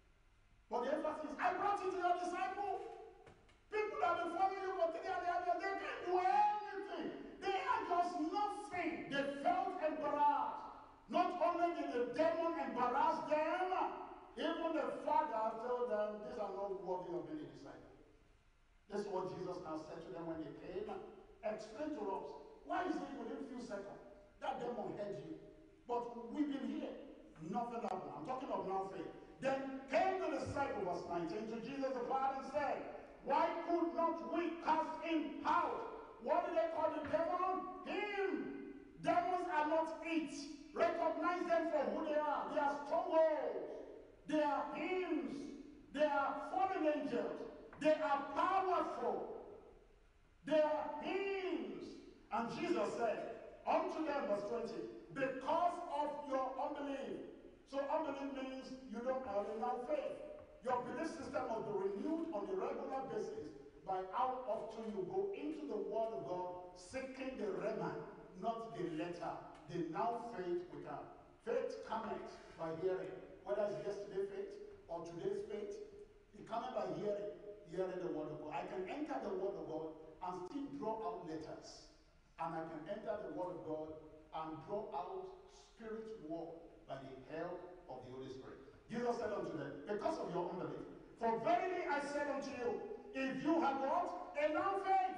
But the emphasis is, I brought it to your disciples. People that have been following you for 3 years, they can't do anything. They are just nothing. They felt embarrassed. Not only did the demon embarrass them, even the father told them, these are not worthy of being a disciple. This is what Jesus now said to them when they came. Explain to us, why is it within a few seconds that demon had you? But we've been here. Nothing happened. I'm talking of now faith. Then came the disciple, verse 19, to Jesus apart and said, why could not we cast him out? What do they call the demon? Him. Demons are not it. Recognize them for who they are. They are strongholds. They are hymns. They are fallen angels. They are powerful. They are hymns. And Jesus said unto them, verse 20, because of your unbelief. So unbelief means you don't have enough faith. Your belief system must be renewed on a regular basis by how often you go into the Word of God, seeking the rhema, not the letter. The now faith we come. Faith cometh by hearing. Whether it's yesterday's faith or today's faith, it cometh by hearing the Word of God. I can enter the Word of God and still draw out letters. And I can enter the Word of God and draw out Spirit word by the help of the Holy Spirit. Jesus said unto them, because of your unbelief. For verily I said unto you, if you have what? A now faith.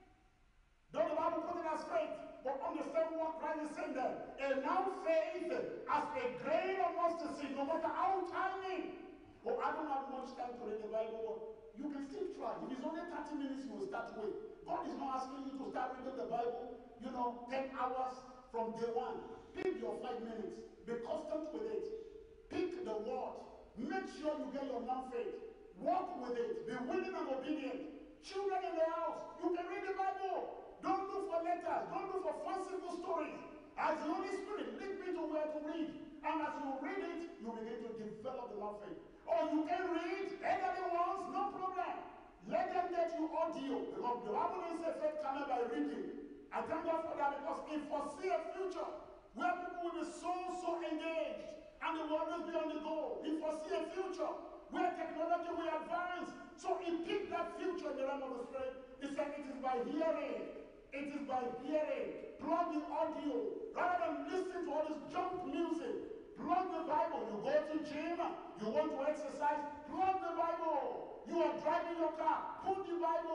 Don't the Bible put it as faith, but understand what Christ is saying there. A now faith as a grain of mustard seed, no matter how tiny. Well, I don't have much time to read the Bible, but you can still try. If it's only 30 minutes, you will start with. God is not asking you to start reading the Bible, 10 hours from day one. Pick your 5 minutes. Be constant with it. Pick the word. Make sure you get your non-faith. Walk with it. Be willing and obedient. Children in the house, you can read the Bible. Don't look for letters. Don't look for fanciful stories. As the Holy Spirit lead me to where to read. And as you read it, you begin to develop the non-faith. Or you can read elderly ones, no problem. Let them get you audio. Because the Bible didn't say faith coming by reading. I thank God for that because it foresee a future where people will be so engaged. And they will always be on the go. He foresee a future where technology will advance. So he picked that future in the realm of the Spirit. He said it is by hearing. It is by hearing. Plug the audio. Rather than listen to all this junk music. Plug the Bible. You go to gym. You want to exercise. Plug the Bible. You are driving your car. Put the Bible.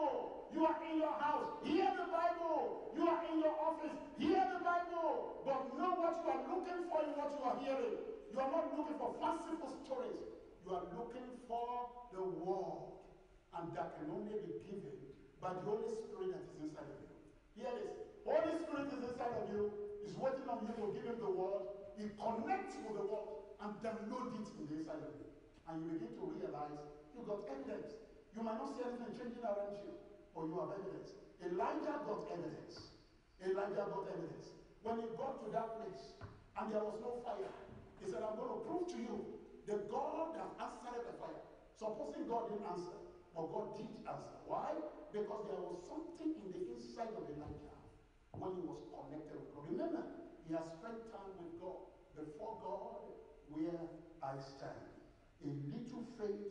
You are in your house, hear the Bible. You are in your office, hear the Bible. But know what you are looking for in what you are hearing. You are not looking for fanciful stories. You are looking for the word. And that can only be given by the Holy Spirit that is inside of you. Hear this. Holy Spirit is inside of you, is waiting on you to give him the word. He connects with the word and download it in the inside of you. And you begin to realize you got evidence. You might not see anything changing around you, but you have evidence. Elijah got evidence. Elijah got evidence. When he got to that place and there was no fire, he said, I'm going to prove to you the God that answered the fire. Supposing God didn't answer, but God did answer. Why? Because there was something in the inside of Elijah when he was connected with God. Remember, he has spent time with God. Before God, where I stand. A little faith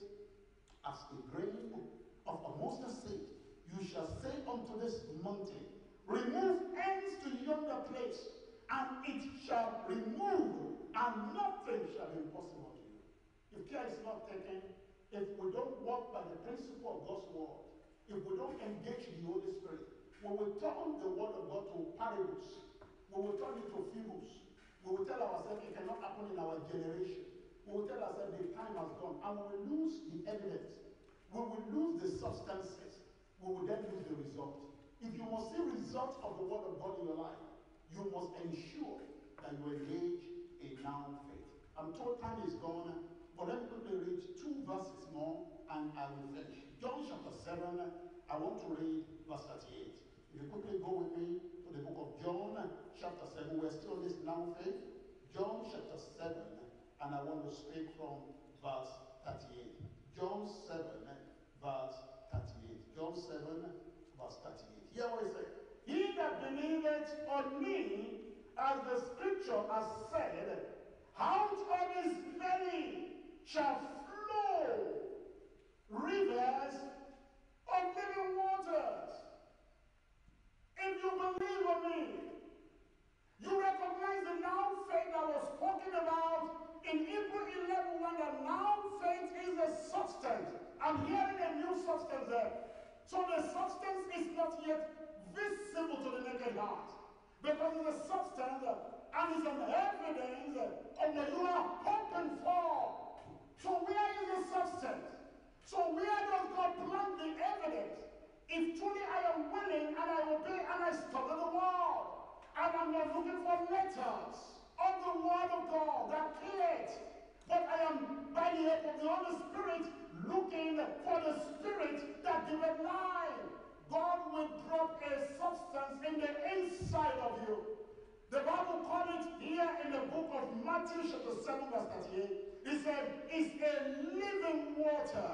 as a grain of a mustard seed. You shall say unto this mountain, remove hence to yonder place, and it shall remove, and nothing shall be impossible to you. If care is not taken, if we don't walk by the principle of God's word, if we don't engage the Holy Spirit, we will turn the word of God to parables. We will turn it to fables. We will tell ourselves it cannot happen in our generation. We will tell ourselves the time has gone, and we will lose the evidence. We will lose the substances. We will then lose the result. If you must see results of the word of God in your life, you must ensure that you engage in now faith. I'm told time is gone, but let me quickly read 2 verses more, and I will finish. John chapter 7, I want to read verse 38. If you quickly go with me to the book of John chapter 7, we're still on this now faith. John chapter 7, and I want to speak from verse 38. John 7, verse 38. John 7, verse 38. Here what it says. He that believeth on me, as the scripture has said, out of his belly shall flow rivers of living waters. If you believe on me, you recognize the now faith that was spoken about in Hebrews 11:1, that now faith is a substance. I'm hearing a new substance there. So the substance is not yet visible to the naked heart, because it's a substance and it's an evidence of what you are hoping for. So where is the substance? So where does God plant the evidence? If truly I am willing and I obey and I study the word, and I'm not looking for letters of the word of God that create, but I am by the help of the Holy Spirit looking for the Spirit that giveth life. God will drop a substance in the inside of you. The Bible called it here in the book of Matthew chapter 7 verse 38. It said, it's a living water,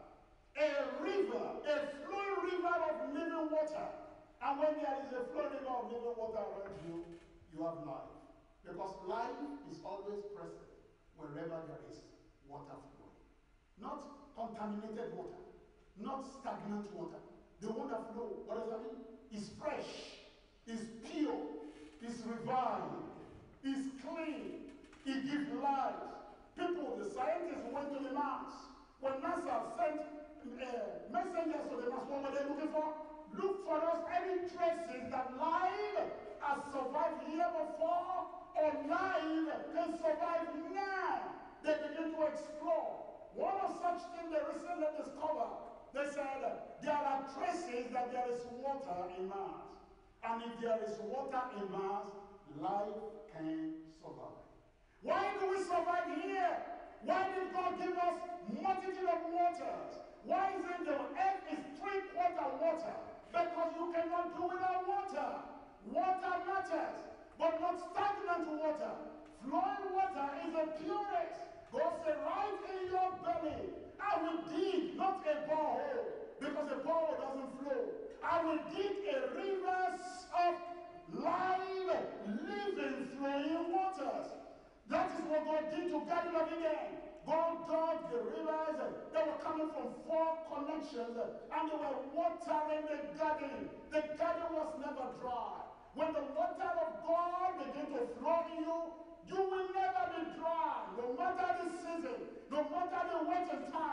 a river, a flowing river of living water. And when there is a flowing river of living water around you, you have life. Because life is always present wherever there is water flowing. Not contaminated water, not stagnant water. The one that flows, what does that mean? Is fresh, is pure, is revived, is clean, it gives life. People, the scientists went to the Mars. When NASA sent messengers to the Mars, what were they looking for? Look for us any traces that life has survived here before, or life can survive now. They begin to explore. One of such things they recently discovered, they said there are traces that there is water in Mars. And if there is water in Mars, life can survive. Why do we survive here? Why did God give us multitude of waters? Why is it the earth is 3/4 water? Because you cannot do without water. Water matters, but not stagnant water. Flowing water is the purest. God said, right in your belly, I will dig, not a borehole, because a borehole doesn't flow. I will dig a rivers of live, living, flowing waters. That is what God did to Garden of Eden. God dug the rivers that were coming from 4 connections, and they were watering the garden. The garden was never dry. When the water of God begins to flow in you, you will never be dry. No matter the season, no matter the waiting time,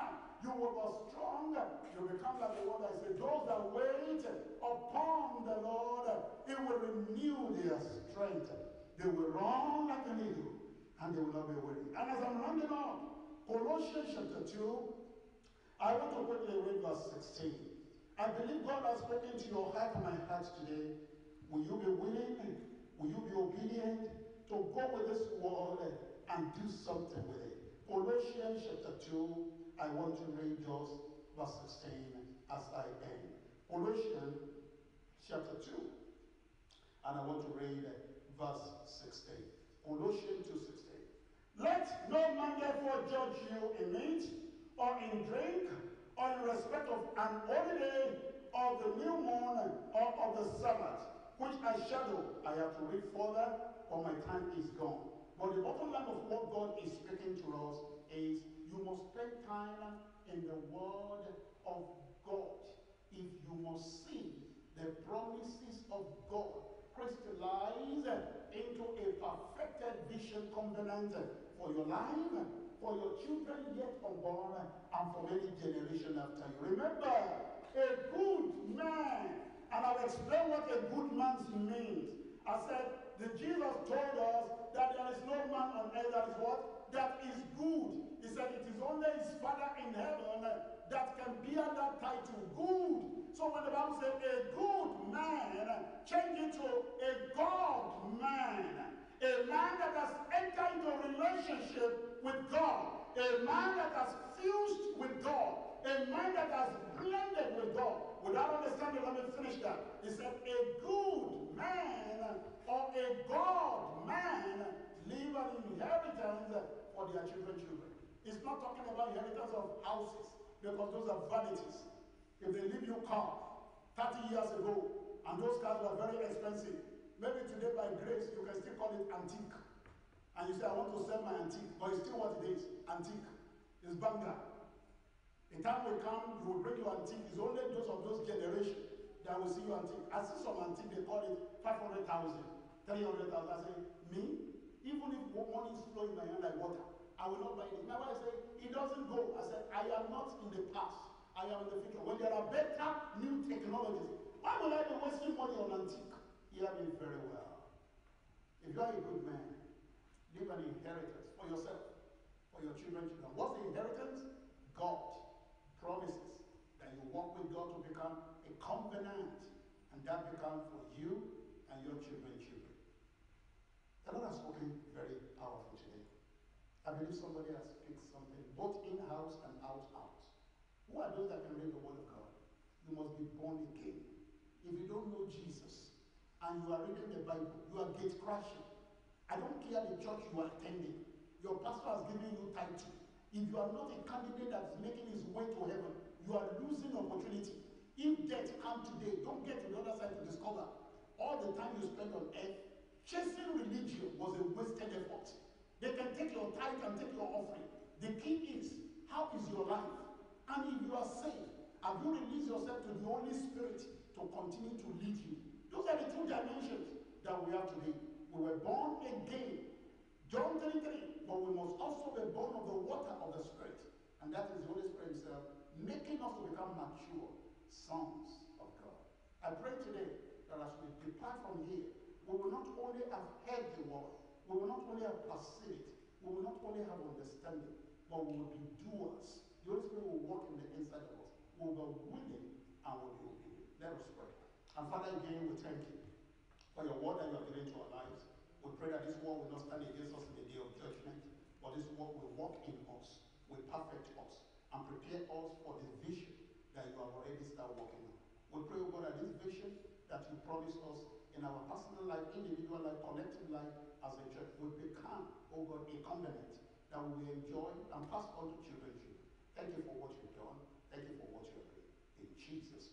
you will be strong. You become like the one that said, those that wait upon the Lord, He will renew their strength. They will run like an eagle, and they will not be weary. And as I'm rounding up, Colossians chapter 2, I want to quickly read verse 16. I believe God has spoken to your heart and my heart today. Will you be willing? Will you be obedient to go with this word and do something with it? Colossians chapter 2, I want to read just verse 16 as I end. Colossians chapter 2, and I want to read verse 16. Colossians 2:16. Let no man therefore judge you in meat, or in drink, or in respect of an holiday, of the new moon, or of the Sabbath, which I shadow. I have to read further, or my time is gone. But the bottom line of what God is speaking to us is you must spend time in the Word of God if you must see the promises of God crystallize into a perfected vision covenant for your life, for your children yet unborn, and for many generations after you. Remember, a good man, and I'll explain what a good man means. I said that Jesus told us that there is no man on earth that is what? That is good. He said it is only his Father in heaven that can bear that title, good. So when the Bible says a good man, change it to a God man. A man that has entered into a relationship with God. A man that has fused with God. A man that has blended with God. Without understanding, let me finish that. He said a good man or a God man leave an inheritance for their children. It's not talking about inheritance of houses, because those are vanities. If they leave you a car 30 years ago, and those cars were very expensive, maybe today by grace you can still call it antique. And you say, I want to sell my antique, but it's still what it is, antique. It's banga. The time will come, you will bring your antique. It's only those of those generations that will see your antique. I see some antique, they call it 500,000, 300,000. I say, me? Even if money is flowing in my hand like water, I will not buy it. My wife said, it doesn't go. I said, I am not in the past. I am in the future. When there are better new technologies, why would I be wasting money on antique? Hear me very well. If you are a good man, leave an inheritance for yourself, for your children. What's the inheritance? God promises that you walk with God to become a covenant, and that becomes for you and your children. The Lord has spoken very powerful today. I believe somebody has picked something, both in-house and out-house. Who are those that can read the Word of God? You must be born again. If you don't know Jesus, and you are reading the Bible, you are gate crashing. I don't care the church you are attending. Your pastor has given you title. If you are not a candidate that is making his way to heaven, you are losing opportunity. If death comes today, don't get to the other side to discover all the time you spend on earth. Chasing religion was a wasted effort. They can take your tithe and take your offering. The key is, how is your life? And if you are saved, have you released yourself to the Holy Spirit to continue to lead you? Those are the two dimensions that we have to be. We were born again. John 3:3. But we must also be born of the water of the Spirit. And that is the Holy Spirit Himself, making us to become mature sons of God. I pray today that as we depart from here, we will not only have heard the word, we will not only have perceived it, we will not only have understanding, but we will be doers. The Holy Spirit will work in the inside of us. We will be willing and we will be obedient. Let us pray. And Father, again, we thank you for your word that you have given to our lives. We pray that this word will not stand against us in the day of judgment, but this word will work in us, will perfect us, and prepare us for the vision that you have already started working on. We pray, oh God, that this vision that you promised us in our personal life, individual life, collective life as a church will become, oh God, a covenant that we will enjoy and pass on to children. Thank you for what you've done. Thank you for what you are doing. In Jesus'